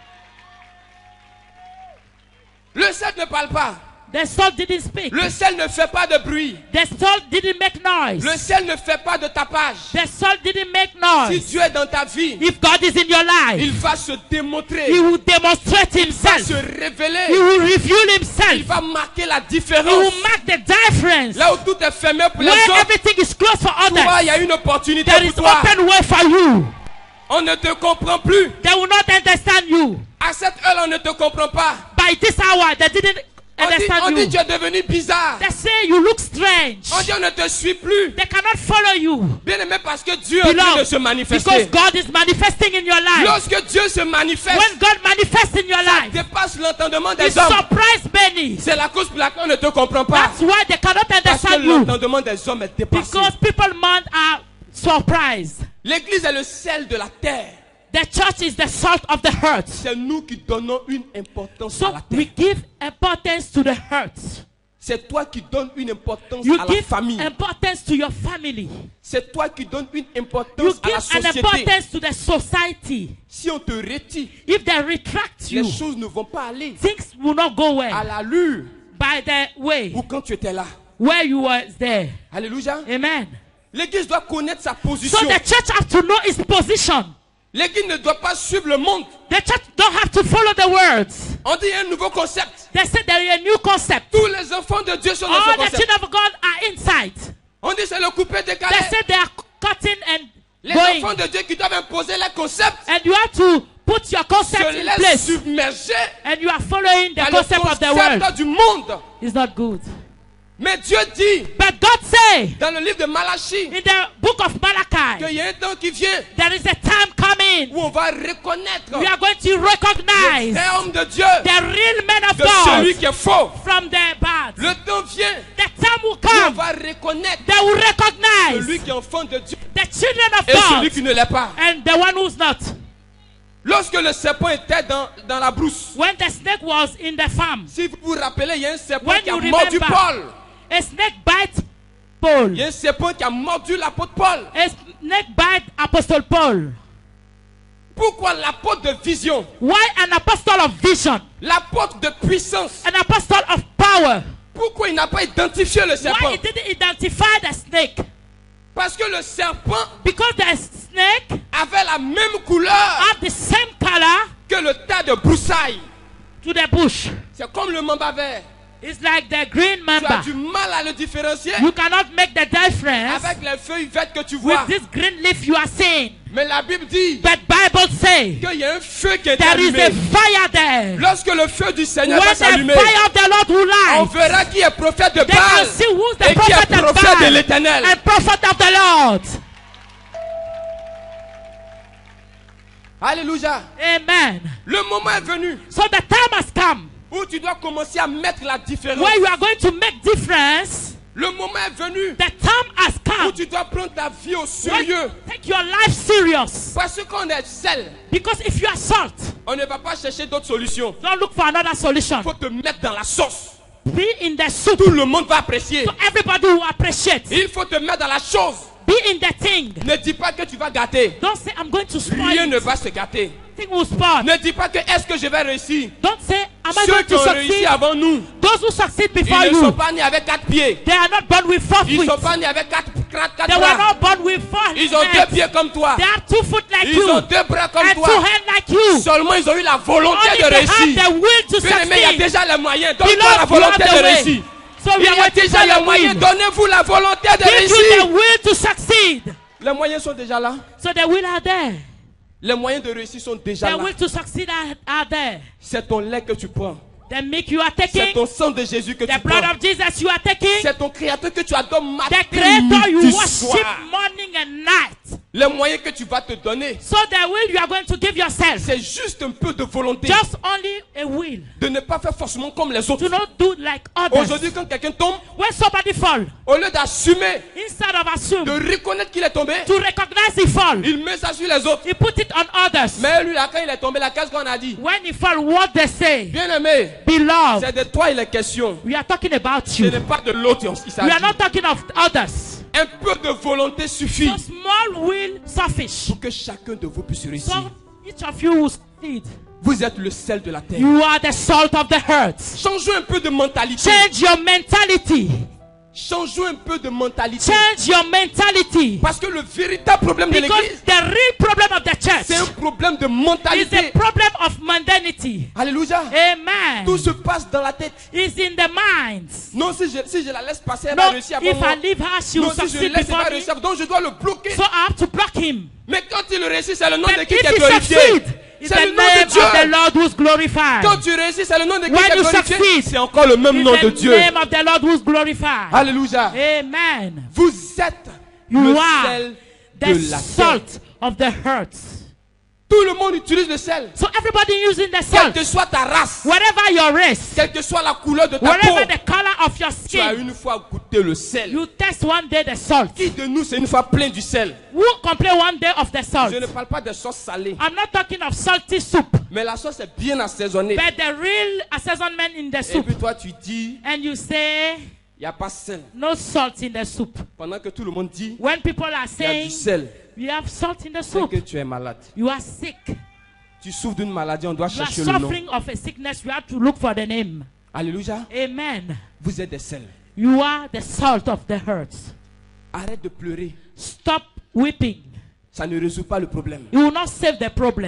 Speaker 1: Le sel ne parle pas.
Speaker 3: The salt didn't speak.
Speaker 1: Le sel ne fait pas de bruit.
Speaker 3: The salt didn't make noise.
Speaker 1: Le sel ne fait pas de tapage.
Speaker 3: The salt didn't make
Speaker 1: Si
Speaker 3: noise.
Speaker 1: Dieu est dans ta vie,
Speaker 3: If God is in your life,
Speaker 1: il va se démontrer.
Speaker 3: He will demonstrate
Speaker 1: Il va
Speaker 3: Himself.
Speaker 1: se
Speaker 3: He
Speaker 1: révéler.
Speaker 3: will reveal
Speaker 1: Il
Speaker 3: Himself.
Speaker 1: va marquer la
Speaker 3: He
Speaker 1: différence.
Speaker 3: will mark the difference.
Speaker 1: Là où tout est fermé pour les
Speaker 3: Where
Speaker 1: autres,
Speaker 3: everything is closed for
Speaker 1: toi, il y
Speaker 3: others,
Speaker 1: a une opportunité
Speaker 3: there is
Speaker 1: pour toi.
Speaker 3: open way for you.
Speaker 1: On ne te comprend plus.
Speaker 3: They will not understand you.
Speaker 1: À cette heure, on ne te comprend pas.
Speaker 3: By this hour, they didn't
Speaker 1: On dit, on
Speaker 3: understand
Speaker 1: dit
Speaker 3: you.
Speaker 1: tu es devenu bizarre.
Speaker 3: They say you look strange.
Speaker 1: On dit on ne te suit plus.
Speaker 3: They cannot follow you.
Speaker 1: Bien aimé, parce que Dieu est en train de
Speaker 3: Beloved,
Speaker 1: se
Speaker 3: because
Speaker 1: manifester.
Speaker 3: God is manifesting in your life.
Speaker 1: Lorsque Dieu se manifeste,
Speaker 3: When God manifests in your
Speaker 1: ça
Speaker 3: life,
Speaker 1: dépasse l'entendement
Speaker 3: He
Speaker 1: des hommes.
Speaker 3: surprises many.
Speaker 1: C'est la cause pour laquelle on ne te comprend pas.
Speaker 3: That's why they cannot
Speaker 1: Parce que
Speaker 3: understand you.
Speaker 1: l'entendement des hommes est dépassé.
Speaker 3: Because people man are surprised.
Speaker 1: L'église est le sel de la terre.
Speaker 3: The church is the salt of the earth.
Speaker 1: C'est nous qui donnons une importance à
Speaker 3: So
Speaker 1: la
Speaker 3: we
Speaker 1: terre.
Speaker 3: give importance to the earth.
Speaker 1: C'est toi qui donnes une importance
Speaker 3: You
Speaker 1: à la
Speaker 3: give
Speaker 1: famille.
Speaker 3: importance to your family.
Speaker 1: C'est toi qui donnes une
Speaker 3: You
Speaker 1: importance à la
Speaker 3: give an
Speaker 1: société.
Speaker 3: importance to the society.
Speaker 1: Si on te retire,
Speaker 3: If they retract you,
Speaker 1: les choses ne vont pas aller
Speaker 3: things will not go
Speaker 1: à
Speaker 3: well
Speaker 1: l'allure
Speaker 3: by the way
Speaker 1: ou quand tu étais là.
Speaker 3: where you were there.
Speaker 1: Alléluia.
Speaker 3: Amen.
Speaker 1: L'église doit connaître sa
Speaker 3: So
Speaker 1: position.
Speaker 3: the church has to know its position.
Speaker 1: L'église ne doit pas suivre le monde.
Speaker 3: The church don't have to follow the words.
Speaker 1: On dit il y a un nouveau concept.
Speaker 3: They said there is a new concept.
Speaker 1: Tous les enfants de Dieu sont dans ce
Speaker 3: All the
Speaker 1: concept.
Speaker 3: children of God are inside.
Speaker 1: On dit c'est le coupé décalé.
Speaker 3: They said they are cutting and
Speaker 1: Les
Speaker 3: going.
Speaker 1: enfants de Dieu qui doivent imposer les concepts
Speaker 3: And you have to put your concept
Speaker 1: se
Speaker 3: in
Speaker 1: laissent
Speaker 3: place.
Speaker 1: submerger
Speaker 3: And you are following the
Speaker 1: par
Speaker 3: concept
Speaker 1: le
Speaker 3: of the world.
Speaker 1: concept du monde.
Speaker 3: It's not good.
Speaker 1: Mais Dieu dit
Speaker 3: But God say
Speaker 1: dans le livre de Malachie
Speaker 3: in the book of
Speaker 1: qu'il
Speaker 3: Malachi,
Speaker 1: y a un temps qui vient
Speaker 3: there is a time coming.
Speaker 1: où on va reconnaître
Speaker 3: We are going to
Speaker 1: le
Speaker 3: recognize
Speaker 1: vrai homme de Dieu
Speaker 3: the real men of
Speaker 1: de
Speaker 3: God
Speaker 1: celui qui est faux.
Speaker 3: from the bad.
Speaker 1: Le temps vient
Speaker 3: The time will
Speaker 1: où on
Speaker 3: come.
Speaker 1: va reconnaître
Speaker 3: They will recognize
Speaker 1: celui qui est enfant de Dieu
Speaker 3: the children of
Speaker 1: et celui
Speaker 3: God
Speaker 1: qui ne l'est pas.
Speaker 3: and the one who's not.
Speaker 1: Lorsque le serpent était dans, dans la brousse,
Speaker 3: When the snake was in the farm,
Speaker 1: si vous vous rappelez, il y a un serpent
Speaker 3: When
Speaker 1: qui a
Speaker 3: you
Speaker 1: mordu
Speaker 3: remember,
Speaker 1: Paul.
Speaker 3: a snake bite Paul.
Speaker 1: Il y a un serpent qui a mordu l'apôtre Paul.
Speaker 3: A snake bite Apostle Paul.
Speaker 1: Pourquoi l'apôtre de vision,
Speaker 3: Why an apostle of vision?
Speaker 1: l'apôtre de puissance,
Speaker 3: An apostle of power?
Speaker 1: pourquoi il n'a pas identifié le serpent?
Speaker 3: Why he didn't identify the snake?
Speaker 1: Parce que le serpent
Speaker 3: Because the snake
Speaker 1: avait la même couleur
Speaker 3: have the same color
Speaker 1: que le tas de broussailles.
Speaker 3: to the bush.
Speaker 1: C'est comme le mamba vert.
Speaker 3: It's like the green
Speaker 1: Tu as
Speaker 3: mamba.
Speaker 1: du mal à le différencier
Speaker 3: You cannot make the difference
Speaker 1: avec les feuilles vertes que tu vois.
Speaker 3: with this green leaf you are seeing.
Speaker 1: Mais la Bible dit
Speaker 3: But Bible say
Speaker 1: qu'il y a un feu qui est
Speaker 3: there is
Speaker 1: allumé.
Speaker 3: a fire there.
Speaker 1: Lorsque le feu du Seigneur
Speaker 3: When
Speaker 1: va
Speaker 3: the
Speaker 1: s'allumer,
Speaker 3: fire of the Lord will
Speaker 1: on
Speaker 3: light,
Speaker 1: verra qui est prophète de
Speaker 3: they
Speaker 1: Baal
Speaker 3: will see who's the
Speaker 1: et qui est
Speaker 3: prophet of
Speaker 1: prophète de
Speaker 3: Baal
Speaker 1: l'Éternel.
Speaker 3: and prophet of the Lord.
Speaker 1: Alléluia.
Speaker 3: Amen.
Speaker 1: Le moment est venu
Speaker 3: So the time has come
Speaker 1: où tu dois commencer à mettre la différence.
Speaker 3: where you are going to make difference.
Speaker 1: Le moment est venu
Speaker 3: The time has
Speaker 1: où
Speaker 3: come.
Speaker 1: tu dois prendre ta vie au
Speaker 3: When
Speaker 1: sérieux.
Speaker 3: you take your life serious.
Speaker 1: Parce qu'on est sel,
Speaker 3: Because if you are salt,
Speaker 1: on ne va pas chercher d'autres solutions.
Speaker 3: don't look for another solution.
Speaker 1: Il faut te mettre dans la sauce.
Speaker 3: Be in the soup.
Speaker 1: Tout le monde va apprécier.
Speaker 3: So everybody will appreciate.
Speaker 1: Il faut te mettre dans la chose.
Speaker 3: Be in the thing.
Speaker 1: Ne dis pas que tu vas gâter.
Speaker 3: Don't say I'm going to spoil
Speaker 1: Rien ne
Speaker 3: it.
Speaker 1: va se gâter.
Speaker 3: Thing will spoil.
Speaker 1: Ne dis pas que est-ce que je vais réussir.
Speaker 3: Don't say am I
Speaker 1: Ceux
Speaker 3: going
Speaker 1: qui
Speaker 3: to
Speaker 1: ont réussi
Speaker 3: succeed.
Speaker 1: avant nous,
Speaker 3: Those who succeed
Speaker 1: ils
Speaker 3: before
Speaker 1: ne sont
Speaker 3: you,
Speaker 1: pas nés avec quatre pieds.
Speaker 3: they are not born with four
Speaker 1: Ils ne
Speaker 3: feet.
Speaker 1: sont pas nés avec quatre, quatre, quatre
Speaker 3: They were
Speaker 1: bras.
Speaker 3: not born with four
Speaker 1: Ils ont deux
Speaker 3: hands.
Speaker 1: pieds comme toi.
Speaker 3: They have two foot like
Speaker 1: Ils
Speaker 3: you
Speaker 1: ont deux bras comme
Speaker 3: and
Speaker 1: toi.
Speaker 3: two hands like you.
Speaker 1: Seulement ils ont eu la volonté
Speaker 3: Only
Speaker 1: de
Speaker 3: they have
Speaker 1: réussir.
Speaker 3: the will to
Speaker 1: Bien aimé, il y a
Speaker 3: succeed.
Speaker 1: déjà les moyens. Donne-toi
Speaker 3: Beloved,
Speaker 1: la
Speaker 3: you have
Speaker 1: volonté
Speaker 3: the
Speaker 1: de
Speaker 3: way.
Speaker 1: réussir.
Speaker 3: So we
Speaker 1: Il y
Speaker 3: are
Speaker 1: a
Speaker 3: waiting
Speaker 1: déjà
Speaker 3: for
Speaker 1: les
Speaker 3: the
Speaker 1: moyens.
Speaker 3: will.
Speaker 1: Donnez-vous la volonté de
Speaker 3: Give you the
Speaker 1: réussir.
Speaker 3: will to succeed.
Speaker 1: Les moyens sont déjà là.
Speaker 3: So the will are there.
Speaker 1: Les moyens de réussir sont déjà
Speaker 3: The
Speaker 1: là.
Speaker 3: will to succeed are, are there.
Speaker 1: C'est ton lait que tu prends.
Speaker 3: The milk you are
Speaker 1: C'est
Speaker 3: taking,
Speaker 1: ton sang de Jésus que
Speaker 3: the
Speaker 1: tu
Speaker 3: blood
Speaker 1: prends.
Speaker 3: of Jesus you are taking,
Speaker 1: C'est ton créateur que tu adores matin,
Speaker 3: the creator you
Speaker 1: midi,
Speaker 3: worship
Speaker 1: soir.
Speaker 3: morning and night.
Speaker 1: Les moyens que tu vas te donner,
Speaker 3: So the will you are going to give yourself,
Speaker 1: c'est juste un peu de volonté.
Speaker 3: just only a will.
Speaker 1: De ne pas faire forcément comme les autres.
Speaker 3: Do not do like others.
Speaker 1: Aujourd'hui, quand quelqu'un tombe,
Speaker 3: When somebody fall,
Speaker 1: au lieu d'assumer,
Speaker 3: instead of assume,
Speaker 1: de reconnaître qu'il est tombé,
Speaker 3: to recognize he fall,
Speaker 1: il met ça sur les autres.
Speaker 3: he put it on others.
Speaker 1: Mais lui, là, quand il est tombé, là, qu'est-ce qu'on a dit?
Speaker 3: When he fall, what they say,
Speaker 1: Bien aimé,
Speaker 3: beloved,
Speaker 1: c'est de toi il est question.
Speaker 3: we are talking about
Speaker 1: Ce
Speaker 3: you.
Speaker 1: n'est pas de l'autre, il
Speaker 3: We
Speaker 1: s'agit.
Speaker 3: are not talking of others.
Speaker 1: Un peu de volonté suffit
Speaker 3: So small will suffice.
Speaker 1: pour que chacun de vous puisse réussir.
Speaker 3: So each of you will succeed.
Speaker 1: Vous êtes le sel de la terre.
Speaker 3: You are the salt of the earth.
Speaker 1: Changeons un peu de mentalité.
Speaker 3: Change your mentality.
Speaker 1: Changeons un peu de mentalité.
Speaker 3: Change your mentality.
Speaker 1: Parce que le véritable problème de
Speaker 3: Because
Speaker 1: l'église,
Speaker 3: the real problem of the
Speaker 1: c'est un
Speaker 3: church
Speaker 1: problème de
Speaker 3: is
Speaker 1: mentalité.
Speaker 3: a problem of mundanity.
Speaker 1: Alléluia.
Speaker 3: Amen.
Speaker 1: Tout se passe dans la tête.
Speaker 3: It's in the minds.
Speaker 1: Non, si je, si je la laisse passer, elle va
Speaker 3: No,
Speaker 1: réussir avant
Speaker 3: if
Speaker 1: moi.
Speaker 3: I leave her, she
Speaker 1: Non,
Speaker 3: will
Speaker 1: si je
Speaker 3: succeed
Speaker 1: le laisse, elle va
Speaker 3: before me.
Speaker 1: réussir. Donc je dois le bloquer.
Speaker 3: So I have to block him.
Speaker 1: Mais quand il réussit, c'est le nom
Speaker 3: But
Speaker 1: de
Speaker 3: if
Speaker 1: qui qui est
Speaker 3: he
Speaker 1: glorifié.
Speaker 3: succeed, it's
Speaker 1: C'est
Speaker 3: the
Speaker 1: le nom
Speaker 3: name
Speaker 1: de Dieu.
Speaker 3: of the Lord who's glorified.
Speaker 1: Quand tu réussis, c'est le nom de qui
Speaker 3: When
Speaker 1: qui est
Speaker 3: you
Speaker 1: glorifié.
Speaker 3: succeed,
Speaker 1: C'est encore le même nom de
Speaker 3: It's the
Speaker 1: Dieu.
Speaker 3: name of the Lord who's glorified.
Speaker 1: Alléluia.
Speaker 3: Amen.
Speaker 1: Vous êtes
Speaker 3: You
Speaker 1: le
Speaker 3: are
Speaker 1: sel
Speaker 3: the
Speaker 1: de la terre.
Speaker 3: salt of the earth.
Speaker 1: Tout le monde utilise le sel.
Speaker 3: So everybody using the
Speaker 1: Quelle
Speaker 3: salt.
Speaker 1: que soit ta race,
Speaker 3: Whatever your race,
Speaker 1: quelle que soit la couleur de ta peau,
Speaker 3: whatever the color of your
Speaker 1: tu as
Speaker 3: skin,
Speaker 1: une fois goûté le sel.
Speaker 3: you test one day the salt.
Speaker 1: Qui de nous, c'est une fois plein du sel?
Speaker 3: Who complain one day of the salt?
Speaker 1: Je ne parle pas de sauce salée,
Speaker 3: I'm not talking of salty soup,
Speaker 1: mais la sauce est bien assaisonnée.
Speaker 3: but the real assaisonment in the
Speaker 1: Et
Speaker 3: soup.
Speaker 1: puis toi, tu dis,
Speaker 3: And you say,
Speaker 1: il n'y a pas de sel.
Speaker 3: no salt in the soup.
Speaker 1: Pendant que tout le monde dit,
Speaker 3: When people are
Speaker 1: il y a
Speaker 3: saying,
Speaker 1: du sel,
Speaker 3: we have salt in the
Speaker 1: c'est
Speaker 3: soup,
Speaker 1: que tu es malade.
Speaker 3: you are sick.
Speaker 1: Tu souffres d'une maladie, on doit
Speaker 3: You are
Speaker 1: chercher le nom.
Speaker 3: suffering of a sickness, you have to look for the name.
Speaker 1: Alléluia.
Speaker 3: Amen.
Speaker 1: Vous êtes des sels.
Speaker 3: You are the salt of the earth.
Speaker 1: Arrête de pleurer.
Speaker 3: Stop weeping.
Speaker 1: Ça ne résout pas le problème.
Speaker 3: You will not save the problem.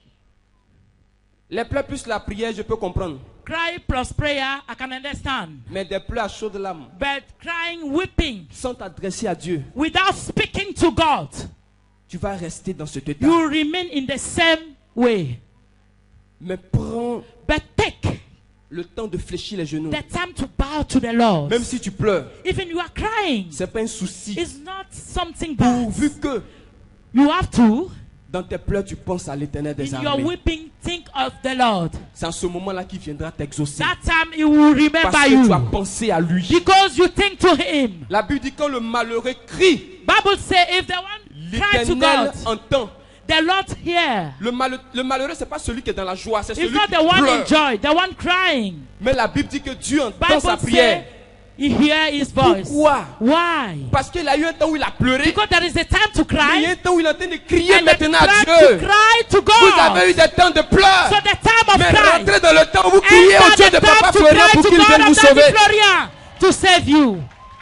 Speaker 1: Les pleurs plus la prière, je peux comprendre.
Speaker 3: Cry plus prayer, I can understand.
Speaker 1: Mais des pleurs à chaudes larmes,
Speaker 3: But crying, weeping,
Speaker 1: sans t'adresser à Dieu,
Speaker 3: without speaking to God,
Speaker 1: tu vas rester dans cet état.
Speaker 3: you will remain in the same way.
Speaker 1: Mais prends
Speaker 3: But take
Speaker 1: le temps de fléchir les genoux.
Speaker 3: the time to bow to the Lord.
Speaker 1: Même si tu pleures,
Speaker 3: Even you are crying,
Speaker 1: c'est pas un souci.
Speaker 3: it's not something bad.
Speaker 1: Pourvu que
Speaker 3: You have to,
Speaker 1: dans tes pleurs, tu penses à l'Éternel des
Speaker 3: in your
Speaker 1: armées.
Speaker 3: weeping, think of the Lord.
Speaker 1: C'est en ce moment-là qu'il viendra t'exaucer.
Speaker 3: That time he will remember
Speaker 1: Parce que tu as
Speaker 3: you.
Speaker 1: pensé à lui.
Speaker 3: Because you think to him.
Speaker 1: La Bible dit quand le malheureux crie,
Speaker 3: Bible say if the one cry to
Speaker 1: l'Éternel
Speaker 3: God,
Speaker 1: entend.
Speaker 3: the Lord hear.
Speaker 1: Le, mal, le malheureux, c'est pas celui qui est dans la joie, c'est
Speaker 3: It's
Speaker 1: celui
Speaker 3: not
Speaker 1: qui
Speaker 3: the one
Speaker 1: pleure.
Speaker 3: in joy, the one crying.
Speaker 1: Mais la Bible dit que Dieu entend
Speaker 3: Bible
Speaker 1: sa prière.
Speaker 3: say he hear his voice.
Speaker 1: Pourquoi?
Speaker 3: Why?
Speaker 1: Parce qu'il a eu un temps où il a pleuré.
Speaker 3: Because there is a time to
Speaker 1: Mais il y a
Speaker 3: cry
Speaker 1: un temps où il est en train de crier
Speaker 3: and the
Speaker 1: maintenant à
Speaker 3: time
Speaker 1: Dieu.
Speaker 3: to cry to
Speaker 1: Vous
Speaker 3: God.
Speaker 1: avez eu des temps de pleurs.
Speaker 3: So the time of
Speaker 1: Mais
Speaker 3: cry.
Speaker 1: rentrez dans le temps où vous criez au
Speaker 3: Enter
Speaker 1: Dieu
Speaker 3: the
Speaker 1: de Papa
Speaker 3: time to
Speaker 1: Florian
Speaker 3: cry
Speaker 1: pour
Speaker 3: to
Speaker 1: qu'il
Speaker 3: God
Speaker 1: vienne vous
Speaker 3: of Daddy
Speaker 1: sauver.
Speaker 3: Florian to save you.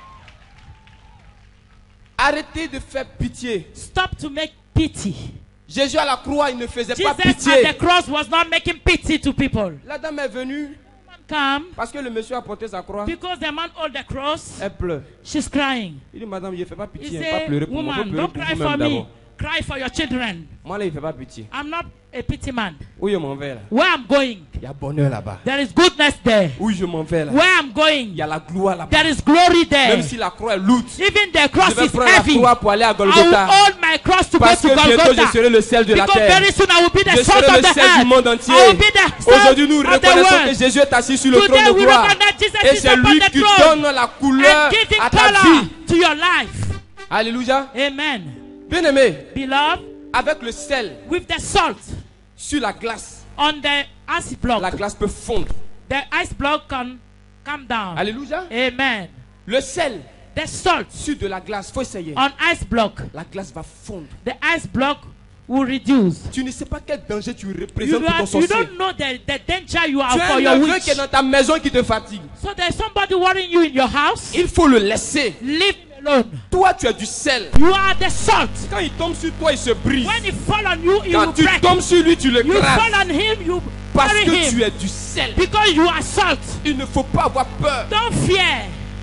Speaker 1: Arrêtez de faire pitié.
Speaker 3: Stop to make pity.
Speaker 1: Jésus à la croix, il ne faisait
Speaker 3: Jesus
Speaker 1: pas
Speaker 3: at the
Speaker 1: pitié.
Speaker 3: cross was not making pity to people.
Speaker 1: La dame est venue
Speaker 3: Come
Speaker 1: parce que le monsieur a porté sa croix.
Speaker 3: because the man hold the cross.
Speaker 1: Elle pleure.
Speaker 3: She's crying.
Speaker 1: Il dit, madame, il ne fait pas
Speaker 3: He
Speaker 1: pitié. Il ne faut pas
Speaker 3: said,
Speaker 1: pleurer pour moi. Il faut
Speaker 3: woman,
Speaker 1: pleurer
Speaker 3: don't
Speaker 1: pour
Speaker 3: cry for
Speaker 1: vous-même
Speaker 3: me.
Speaker 1: d'abord.
Speaker 3: Cry for your children.
Speaker 1: Moi, là, il ne fait pas pitié.
Speaker 3: I'm not a pity man.
Speaker 1: Où je m'en vais là?
Speaker 3: Where I'm going,
Speaker 1: Il y a bonheur là-bas.
Speaker 3: there is goodness there.
Speaker 1: Où je m'en vais là?
Speaker 3: Where I'm
Speaker 1: Il
Speaker 3: going,
Speaker 1: y a la gloire là-bas.
Speaker 3: there is glory there.
Speaker 1: Même si la croix est lourde,
Speaker 3: Even the
Speaker 1: je
Speaker 3: cross
Speaker 1: vais
Speaker 3: is
Speaker 1: prendre la
Speaker 3: heavy.
Speaker 1: croix pour aller à
Speaker 3: I will
Speaker 1: Golgotha.
Speaker 3: hold my cross to go
Speaker 1: Parce
Speaker 3: to
Speaker 1: que bientôt, je
Speaker 3: Golgotha.
Speaker 1: serai le sel de la
Speaker 3: Because
Speaker 1: terre.
Speaker 3: very soon I will be the
Speaker 1: Je
Speaker 3: salt
Speaker 1: serai
Speaker 3: of
Speaker 1: le
Speaker 3: the
Speaker 1: sel du monde
Speaker 3: earth.
Speaker 1: entier.
Speaker 3: I will be the
Speaker 1: Aujourd'hui, nous
Speaker 3: salt of the
Speaker 1: reconnaissons que
Speaker 3: world.
Speaker 1: Jésus est assis sur le
Speaker 3: Today
Speaker 1: trône de
Speaker 3: we
Speaker 1: gloire.
Speaker 3: recognize Jesus
Speaker 1: Et
Speaker 3: is
Speaker 1: c'est
Speaker 3: upon
Speaker 1: lui
Speaker 3: the
Speaker 1: qui
Speaker 3: throne
Speaker 1: donne la couleur
Speaker 3: and giving
Speaker 1: à ta
Speaker 3: color
Speaker 1: vie.
Speaker 3: to your life.
Speaker 1: Alléluia.
Speaker 3: Amen.
Speaker 1: Bien aimé,
Speaker 3: Beloved,
Speaker 1: avec le sel
Speaker 3: with the salt
Speaker 1: sur la glace,
Speaker 3: on the ice block,
Speaker 1: la glace peut fondre.
Speaker 3: the ice block can come down.
Speaker 1: Alléluia.
Speaker 3: Amen.
Speaker 1: Le sel
Speaker 3: The salt
Speaker 1: sur de la glace, faut essayer.
Speaker 3: on ice block,
Speaker 1: La glace va fondre.
Speaker 3: the ice block will reduce.
Speaker 1: Tu ne sais pas quel danger tu
Speaker 3: You,
Speaker 1: représentes pour
Speaker 3: are,
Speaker 1: ton
Speaker 3: you
Speaker 1: sorcier.
Speaker 3: don't know the, the danger you
Speaker 1: Tu
Speaker 3: are
Speaker 1: as
Speaker 3: for
Speaker 1: un
Speaker 3: your
Speaker 1: neveu
Speaker 3: witch.
Speaker 1: qui est dans ta maison qui te fatigue.
Speaker 3: So there's somebody worrying you in your house.
Speaker 1: Il faut le laisser.
Speaker 3: Leave him alone.
Speaker 1: Toi, tu as du sel.
Speaker 3: You are the salt.
Speaker 1: Quand il tombe sur toi, il se brise.
Speaker 3: When he fall on you, he
Speaker 1: Quand
Speaker 3: will
Speaker 1: tu
Speaker 3: break.
Speaker 1: tombes sur lui, tu le
Speaker 3: You
Speaker 1: crases.
Speaker 3: fall on him, you
Speaker 1: Parce
Speaker 3: bury
Speaker 1: que
Speaker 3: him.
Speaker 1: tu es du sel.
Speaker 3: Because you are salt.
Speaker 1: Il ne faut pas avoir peur.
Speaker 3: Don't fear.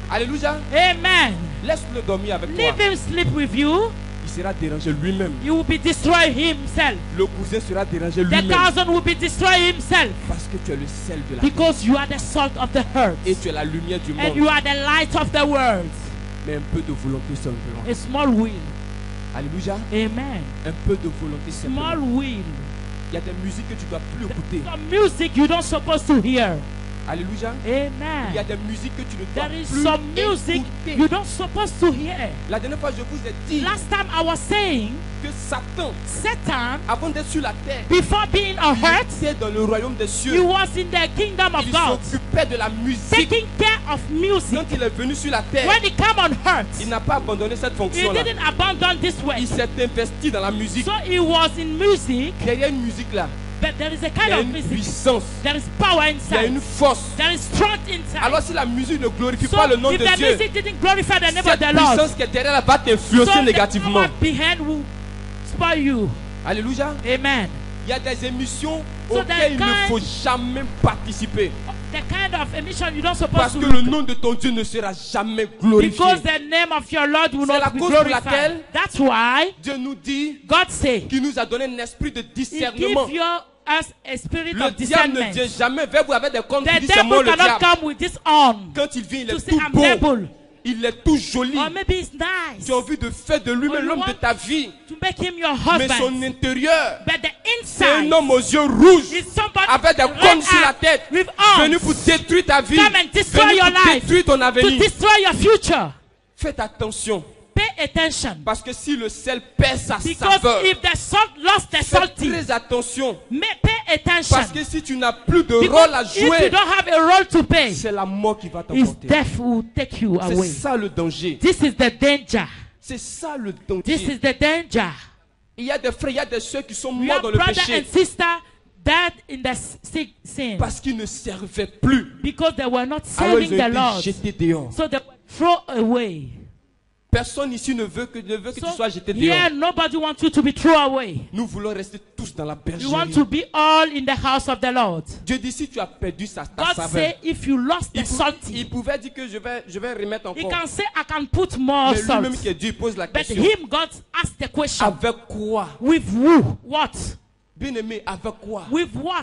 Speaker 1: Alléluia.
Speaker 3: Amen.
Speaker 1: Laisse-le dormir avec toi.
Speaker 3: Leave him sleep with you.
Speaker 1: Il sera dérangé lui-même.
Speaker 3: You will be destroying himself.
Speaker 1: Le cousin sera dérangé
Speaker 3: The
Speaker 1: lui-même.
Speaker 3: cousin will be destroying himself.
Speaker 1: Parce que tu es le sel de la terre.
Speaker 3: Because you are the salt of the earth.
Speaker 1: Et tu es la lumière du
Speaker 3: And you
Speaker 1: monde.
Speaker 3: are the light of the world.
Speaker 1: Mais un peu de volonté simplement.
Speaker 3: A small will.
Speaker 1: Alléluia.
Speaker 3: Amen.
Speaker 1: Un peu de volonté
Speaker 3: Small
Speaker 1: simplement.
Speaker 3: will.
Speaker 1: Il y a des musiques que tu dois plus écouter.
Speaker 3: Some music you don't supposed to hear.
Speaker 1: Alléluia. Il y a
Speaker 3: Amen.
Speaker 1: des musiques que tu ne dois
Speaker 3: There is
Speaker 1: plus
Speaker 3: some music
Speaker 1: écouter.
Speaker 3: you don't supposed to hear.
Speaker 1: La dernière fois, je vous ai dit
Speaker 3: Last time I was saying,
Speaker 1: que Satan,
Speaker 3: Satan,
Speaker 1: avant d'être sur la terre,
Speaker 3: before being on earth,
Speaker 1: il était dans le royaume des
Speaker 3: he
Speaker 1: cieux.
Speaker 3: was in the kingdom of
Speaker 1: Il
Speaker 3: God,
Speaker 1: s'occupait de la musique.
Speaker 3: taking care of music.
Speaker 1: Quand il est venu sur la terre,
Speaker 3: When he came on
Speaker 1: il
Speaker 3: earth,
Speaker 1: n'a pas abandonné cette
Speaker 3: he
Speaker 1: fonction-là.
Speaker 3: didn't abandon this way.
Speaker 1: Il s'est investi dans la musique.
Speaker 3: So he was in music,
Speaker 1: Derrière une musique là,
Speaker 3: but there is a
Speaker 1: il y
Speaker 3: kind
Speaker 1: a
Speaker 3: of
Speaker 1: une
Speaker 3: music.
Speaker 1: puissance,
Speaker 3: There is power
Speaker 1: il y a une
Speaker 3: inside.
Speaker 1: force.
Speaker 3: There is strength inside.
Speaker 1: Alors si la musique ne glorifie
Speaker 3: So
Speaker 1: pas le nom
Speaker 3: if
Speaker 1: de
Speaker 3: the
Speaker 1: Dieu,
Speaker 3: music didn't glorify the name of
Speaker 1: cette
Speaker 3: the Lord,
Speaker 1: puissance qui est derrière là va
Speaker 3: so
Speaker 1: t'influencer
Speaker 3: the
Speaker 1: négativement.
Speaker 3: power behind will spoil you.
Speaker 1: Alléluia.
Speaker 3: Amen.
Speaker 1: Il y a des émissions
Speaker 3: So
Speaker 1: auxquelles il
Speaker 3: the
Speaker 1: ne
Speaker 3: kind-
Speaker 1: faut jamais participer.
Speaker 3: The kind of emission you don't
Speaker 1: Parce
Speaker 3: supposed
Speaker 1: que
Speaker 3: to
Speaker 1: le nom de ton Dieu ne sera jamais glorifié.
Speaker 3: because the name of your Lord will
Speaker 1: C'est la
Speaker 3: not be
Speaker 1: cause pour
Speaker 3: glorified.
Speaker 1: laquelle
Speaker 3: That's why
Speaker 1: Dieu nous dit
Speaker 3: God say
Speaker 1: qu'il nous a donné un esprit de
Speaker 3: He
Speaker 1: discernement.
Speaker 3: give you us a spirit
Speaker 1: Le
Speaker 3: of
Speaker 1: diable ne
Speaker 3: discernment.
Speaker 1: vient jamais vers vous avec des comptes qui
Speaker 3: The
Speaker 1: disent c'est moi
Speaker 3: devil
Speaker 1: le
Speaker 3: cannot
Speaker 1: diable.
Speaker 3: come with this on
Speaker 1: Quand il vient, il
Speaker 3: to
Speaker 1: est
Speaker 3: say
Speaker 1: tout
Speaker 3: I'm
Speaker 1: beau.
Speaker 3: devil.
Speaker 1: Il est tout joli.
Speaker 3: Or maybe it's nice
Speaker 1: Tu as envie de faire de
Speaker 3: Or
Speaker 1: lui-même
Speaker 3: you
Speaker 1: l'homme de
Speaker 3: want
Speaker 1: ta vie.
Speaker 3: to make him your
Speaker 1: Mais son
Speaker 3: husband.
Speaker 1: intérieur,
Speaker 3: But the
Speaker 1: c'est un
Speaker 3: inside
Speaker 1: homme aux yeux rouges,
Speaker 3: is somebody
Speaker 1: avec des
Speaker 3: red
Speaker 1: cornes sur la
Speaker 3: eyes
Speaker 1: tête,
Speaker 3: with
Speaker 1: venu
Speaker 3: arms
Speaker 1: pour détruire ta vie,
Speaker 3: come and destroy
Speaker 1: venu
Speaker 3: your
Speaker 1: pour
Speaker 3: life,
Speaker 1: détruire ton
Speaker 3: to
Speaker 1: avenir.
Speaker 3: destroy your future.
Speaker 1: Faites attention,
Speaker 3: Pay attention.
Speaker 1: parce que si le sel perd sa
Speaker 3: Because
Speaker 1: saveur,
Speaker 3: if the salt lost the
Speaker 1: faites
Speaker 3: salty,
Speaker 1: très attention.
Speaker 3: may pay attention.
Speaker 1: Parce que si tu n'as plus de
Speaker 3: Because
Speaker 1: rôle à
Speaker 3: if you
Speaker 1: jouer,
Speaker 3: don't have a role to play,
Speaker 1: c'est la mort qui va
Speaker 3: his
Speaker 1: t'emporter.
Speaker 3: death will take you
Speaker 1: C'est
Speaker 3: away.
Speaker 1: ça le danger.
Speaker 3: This is the danger.
Speaker 1: C'est ça le
Speaker 3: This
Speaker 1: danger.
Speaker 3: is the danger.
Speaker 1: Il y a des frères, il y a des sœurs qui sont morts
Speaker 3: Your
Speaker 1: dans le
Speaker 3: brother
Speaker 1: péché
Speaker 3: and sister died in the s- sick sin
Speaker 1: parce qu'ils ne servaient plus.
Speaker 3: because they were not
Speaker 1: Alors
Speaker 3: serving
Speaker 1: ils ont
Speaker 3: the
Speaker 1: été
Speaker 3: Lord.
Speaker 1: jetés dehors.
Speaker 3: So they were thrown away.
Speaker 1: Personne ici ne veut que, ne veut que
Speaker 3: So
Speaker 1: tu sois jeté dehors.
Speaker 3: here, nobody wants you to be thrown away.
Speaker 1: Nous voulons rester tous dans la
Speaker 3: You want
Speaker 1: bergerie.
Speaker 3: to be all in the house of the Lord.
Speaker 1: Dieu dit si tu as perdu sa, ta
Speaker 3: God
Speaker 1: saveur.
Speaker 3: say if you lost
Speaker 1: Il,
Speaker 3: the
Speaker 1: pou-
Speaker 3: salty,
Speaker 1: il pouvait dire que je vais, je vais remettre
Speaker 3: he
Speaker 1: encore.
Speaker 3: can say I can put more
Speaker 1: Mais
Speaker 3: salt.
Speaker 1: lui-même qui est Dieu, il pose la
Speaker 3: But
Speaker 1: question.
Speaker 3: him, God asked the question.
Speaker 1: Avec quoi?
Speaker 3: With who? What?
Speaker 1: Bien-aimé, avec quoi?
Speaker 3: With what?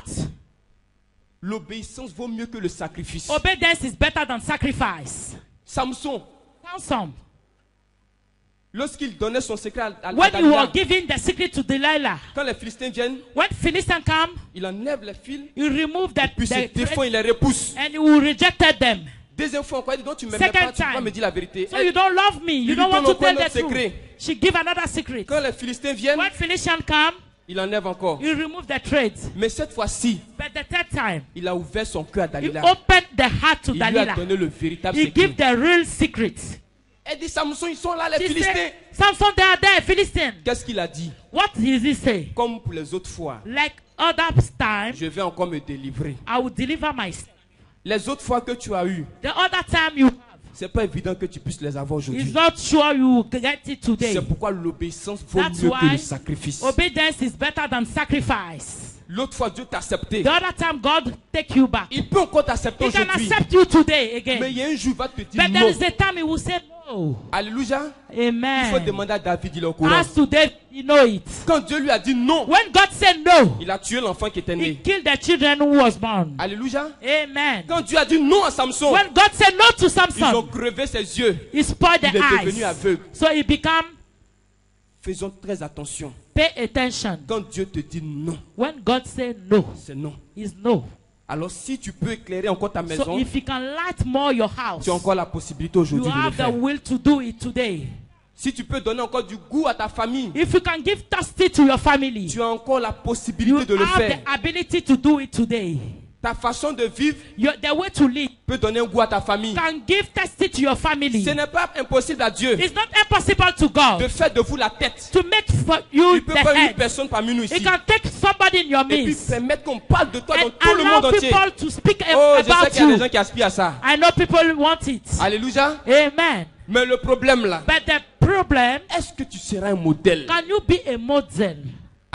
Speaker 1: L'obéissance vaut mieux que le sacrifice.
Speaker 3: Obedience is better than sacrifice.
Speaker 1: Samson,
Speaker 3: Samson,
Speaker 1: lorsqu'il donnait son secret à, à, à
Speaker 3: when you
Speaker 1: Dalila,
Speaker 3: were giving the secret to Delilah,
Speaker 1: quand les Philistins viennent,
Speaker 3: when Philistine come,
Speaker 1: il enlève les fils,
Speaker 3: you remove that
Speaker 1: puis se
Speaker 3: the
Speaker 1: défend, il les repousse.
Speaker 3: and you rejected them.
Speaker 1: Deuxième fois encore, il dit donc tu ne m'aimes
Speaker 3: Second
Speaker 1: pas, tu peux pas
Speaker 3: time.
Speaker 1: me dire la vérité.
Speaker 3: So you don't love me. You
Speaker 1: lui
Speaker 3: don't want
Speaker 1: donne
Speaker 3: to
Speaker 1: encore
Speaker 3: tell
Speaker 1: un
Speaker 3: the
Speaker 1: autre
Speaker 3: truth.
Speaker 1: secret.
Speaker 3: She give another secret.
Speaker 1: Quand les Philistins viennent,
Speaker 3: When Philistine come,
Speaker 1: il enlève encore.
Speaker 3: you remove the thread.
Speaker 1: Mais cette fois-ci,
Speaker 3: But the third time,
Speaker 1: il a ouvert son cœur à
Speaker 3: he
Speaker 1: Dalila.
Speaker 3: opened the heart to
Speaker 1: Il lui a
Speaker 3: Delilah.
Speaker 1: donné le véritable
Speaker 3: He
Speaker 1: secret.
Speaker 3: give the real secret.
Speaker 1: Elle dit Samson, ils sont là les
Speaker 3: She
Speaker 1: Philistins.
Speaker 3: said, Samson, they are there, Philistine.
Speaker 1: Qu'est-ce qu'il a dit?
Speaker 3: What does he say?
Speaker 1: Comme pour les autres fois,
Speaker 3: Like other time,
Speaker 1: je vais encore me délivrer.
Speaker 3: I will deliver myself.
Speaker 1: Les autres fois que tu as eu,
Speaker 3: The other time you have,
Speaker 1: c'est pas évident que tu puisses les avoir
Speaker 3: it's
Speaker 1: aujourd'hui.
Speaker 3: not sure you will get it today.
Speaker 1: C'est pourquoi l'obéissance vaut
Speaker 3: That's
Speaker 1: mieux que
Speaker 3: why
Speaker 1: le sacrifice.
Speaker 3: obedience is better than sacrifice.
Speaker 1: L'autre fois, Dieu t'a accepté.
Speaker 3: The other time, God take you back.
Speaker 1: Il peut encore t'accepter
Speaker 3: He can
Speaker 1: aujourd'hui.
Speaker 3: accept you today
Speaker 1: Mais
Speaker 3: again.
Speaker 1: il y a un jour, il va te dire
Speaker 3: But there
Speaker 1: non.
Speaker 3: is a time He will say no.
Speaker 1: Alléluia. Il faut
Speaker 3: Amen.
Speaker 1: demander à David, il est au courant.
Speaker 3: As today, you know it.
Speaker 1: Quand Dieu lui a dit non,
Speaker 3: When God said no,
Speaker 1: il a tué l'enfant qui était
Speaker 3: He
Speaker 1: né.
Speaker 3: killed the children who was born.
Speaker 1: Alléluia.
Speaker 3: Amen.
Speaker 1: Quand Dieu a dit non à Samson,
Speaker 3: When God said no to
Speaker 1: ils ont
Speaker 3: Samson,
Speaker 1: crevé ses yeux.
Speaker 3: He spoiled the
Speaker 1: Il est devenu
Speaker 3: eyes.
Speaker 1: aveugle.
Speaker 3: So he become,
Speaker 1: Faisons très attention.
Speaker 3: pay attention.
Speaker 1: Quand Dieu te dit non,
Speaker 3: When God say no,
Speaker 1: c'est non.
Speaker 3: is no.
Speaker 1: Alors si tu peux éclairer encore ta
Speaker 3: So
Speaker 1: maison,
Speaker 3: if you can light more your house,
Speaker 1: tu as encore la possibilité
Speaker 3: you
Speaker 1: aujourd'hui de le
Speaker 3: have the
Speaker 1: faire.
Speaker 3: will to do it today.
Speaker 1: Si tu peux donner encore du goût à ta famille,
Speaker 3: If you can give thirsty to your family,
Speaker 1: tu as encore la
Speaker 3: you
Speaker 1: possibilité de le
Speaker 3: have
Speaker 1: faire.
Speaker 3: the ability to do it today.
Speaker 1: Ta façon de vivre
Speaker 3: Your, the way to live
Speaker 1: peut donner un goût à ta famille.
Speaker 3: can give thirsty to your family.
Speaker 1: Ce n'est pas impossible à Dieu
Speaker 3: It's not impossible to God
Speaker 1: de faire de vous la tête.
Speaker 3: to make for you
Speaker 1: Il peut
Speaker 3: the
Speaker 1: pas une
Speaker 3: head.
Speaker 1: personne parmi nous ici.
Speaker 3: It can take somebody in your
Speaker 1: Et puis
Speaker 3: midst
Speaker 1: permettre qu'on parle de toi dans
Speaker 3: and
Speaker 1: tout le monde
Speaker 3: allow
Speaker 1: entier.
Speaker 3: people to speak
Speaker 1: Oh, je sais
Speaker 3: about
Speaker 1: qu'il y a des
Speaker 3: you.
Speaker 1: gens qui aspirent à ça.
Speaker 3: I know people want it.
Speaker 1: Alléluia.
Speaker 3: Amen.
Speaker 1: Mais le problème là,
Speaker 3: But the problem,
Speaker 1: est-ce que tu seras un modèle?
Speaker 3: can you be a model?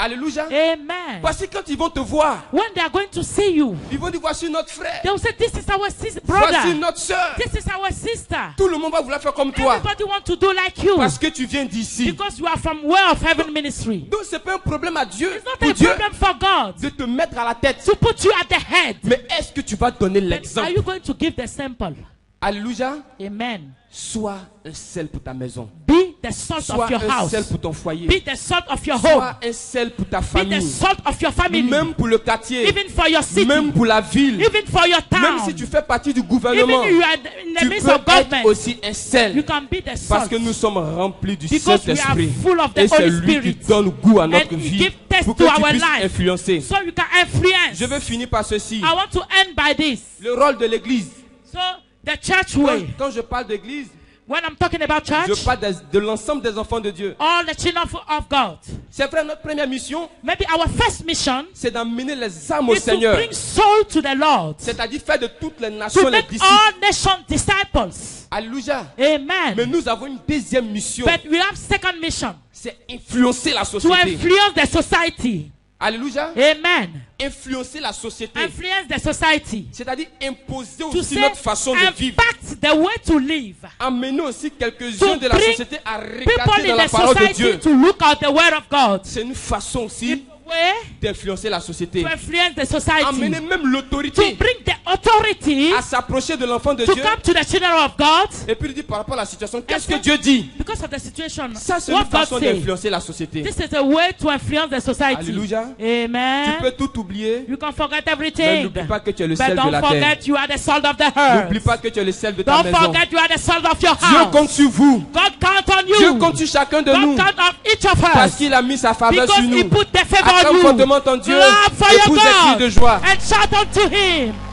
Speaker 1: Alléluia.
Speaker 3: Amen.
Speaker 1: Parce que quand ils vont te voir,
Speaker 3: When they are going to see you,
Speaker 1: ils vont dire voici notre frère,
Speaker 3: they will say, this is our sis
Speaker 1: voici
Speaker 3: brother.
Speaker 1: notre soeur.
Speaker 3: This is our sister.
Speaker 1: Tout le monde va vouloir faire comme toi.
Speaker 3: Everybody want to do like you.
Speaker 1: Parce que tu viens d'ici.
Speaker 3: Because you are from Way of Heaven Ministry.
Speaker 1: Donc c'est pas un problème à Dieu,
Speaker 3: It's not
Speaker 1: pour
Speaker 3: a
Speaker 1: Dieu
Speaker 3: problem for God
Speaker 1: de te mettre à la tête.
Speaker 3: to put you at the head.
Speaker 1: Mais est-ce que tu vas donner
Speaker 3: But are
Speaker 1: l'exemple?
Speaker 3: you going to give the sample?
Speaker 1: Alléluia.
Speaker 3: Amen.
Speaker 1: Sois un sel pour ta maison.
Speaker 3: Be the salt
Speaker 1: Sois
Speaker 3: of your
Speaker 1: un
Speaker 3: house.
Speaker 1: sel pour ton foyer.
Speaker 3: Be the salt of your home.
Speaker 1: Sois un sel pour ta
Speaker 3: Be the
Speaker 1: famille.
Speaker 3: salt of your family.
Speaker 1: Même pour le quartier.
Speaker 3: Even for your city.
Speaker 1: Même pour la ville.
Speaker 3: Even for your
Speaker 1: Même
Speaker 3: town.
Speaker 1: si tu fais partie du
Speaker 3: Even
Speaker 1: gouvernement,
Speaker 3: if you are in the
Speaker 1: tu
Speaker 3: midst
Speaker 1: peux
Speaker 3: of
Speaker 1: être
Speaker 3: government.
Speaker 1: aussi un sel.
Speaker 3: You can be the
Speaker 1: Parce
Speaker 3: salt.
Speaker 1: que nous sommes remplis du
Speaker 3: Because we are
Speaker 1: Saint-Esprit.
Speaker 3: full of the
Speaker 1: Et c'est
Speaker 3: Holy
Speaker 1: lui
Speaker 3: Spirit.
Speaker 1: qui donne goût à notre
Speaker 3: And he
Speaker 1: vie
Speaker 3: give taste
Speaker 1: pour
Speaker 3: to
Speaker 1: que tu
Speaker 3: our
Speaker 1: puisses
Speaker 3: life.
Speaker 1: influencer.
Speaker 3: So you can influence.
Speaker 1: Je veux finir par ceci.
Speaker 3: I want to end by this.
Speaker 1: Le rôle de l'église.
Speaker 3: So the church
Speaker 1: Quand,
Speaker 3: way.
Speaker 1: quand je parle d'église,
Speaker 3: When I'm talking about church,
Speaker 1: je parle de, de l'ensemble des enfants de Dieu.
Speaker 3: all the children of, of God.
Speaker 1: C'est vrai, notre première mission,
Speaker 3: Maybe our first mission
Speaker 1: c'est d'amener les âmes au
Speaker 3: is to
Speaker 1: Seigneur.
Speaker 3: bring soul to the Lord.
Speaker 1: C'est-à-dire faire de toutes les nations
Speaker 3: To
Speaker 1: les
Speaker 3: make
Speaker 1: disciples.
Speaker 3: all nations disciples.
Speaker 1: Alléluia. Mais
Speaker 3: Amen.
Speaker 1: nous avons une deuxième mission.
Speaker 3: But we have second mission.
Speaker 1: C'est influencer la
Speaker 3: To
Speaker 1: société.
Speaker 3: influence the society.
Speaker 1: Alléluia.
Speaker 3: Amen.
Speaker 1: Influencer la société.
Speaker 3: Influence the society.
Speaker 1: C'est-à-dire imposer
Speaker 3: To
Speaker 1: aussi
Speaker 3: say,
Speaker 1: notre façon de vivre.
Speaker 3: impact the way to live.
Speaker 1: Amener aussi quelques-uns
Speaker 3: To
Speaker 1: de la
Speaker 3: bring
Speaker 1: société à
Speaker 3: People
Speaker 1: regarder dans
Speaker 3: in
Speaker 1: la
Speaker 3: the
Speaker 1: parole de
Speaker 3: society
Speaker 1: Dieu.
Speaker 3: to look at the word of God.
Speaker 1: C'est une façon aussi
Speaker 3: Way
Speaker 1: d'influencer la société.
Speaker 3: to influence the society.
Speaker 1: Amener même
Speaker 3: To
Speaker 1: l'autorité
Speaker 3: bring the authority
Speaker 1: à s'approcher de l'enfant de
Speaker 3: to
Speaker 1: Dieu.
Speaker 3: come to the children of God.
Speaker 1: Et puis il dit par rapport à la situation, qu'est-ce que
Speaker 3: And
Speaker 1: Dieu dit?
Speaker 3: Because of the situation,
Speaker 1: Ça, c'est une
Speaker 3: what God
Speaker 1: façon
Speaker 3: says.
Speaker 1: d'influencer la société.
Speaker 3: This is a way to influence the society.
Speaker 1: Alléluia.
Speaker 3: Amen.
Speaker 1: Tu peux tout oublier,
Speaker 3: You can forget
Speaker 1: mais
Speaker 3: everything.
Speaker 1: n'oublie pas que tu es le
Speaker 3: But
Speaker 1: sel de
Speaker 3: don't
Speaker 1: la terre.
Speaker 3: forget you are the salt of the earth.
Speaker 1: N'oublie pas que tu es le sel de ta
Speaker 3: Don't
Speaker 1: maison.
Speaker 3: forget you are the salt of your
Speaker 1: Dieu
Speaker 3: house.
Speaker 1: compte sur vous.
Speaker 3: God count on you.
Speaker 1: Dieu compte sur chacun de
Speaker 3: God
Speaker 1: nous.
Speaker 3: count on each of
Speaker 1: Parce
Speaker 3: us.
Speaker 1: qu'il a mis sa faveur
Speaker 3: Because
Speaker 1: sur
Speaker 3: he
Speaker 1: nous.
Speaker 3: put the favor
Speaker 1: Acclame
Speaker 3: on you.
Speaker 1: fortement ton Dieu.
Speaker 3: Clap for
Speaker 1: Et
Speaker 3: your
Speaker 1: pousse des cris
Speaker 3: God
Speaker 1: de joie.
Speaker 3: and shout unto him.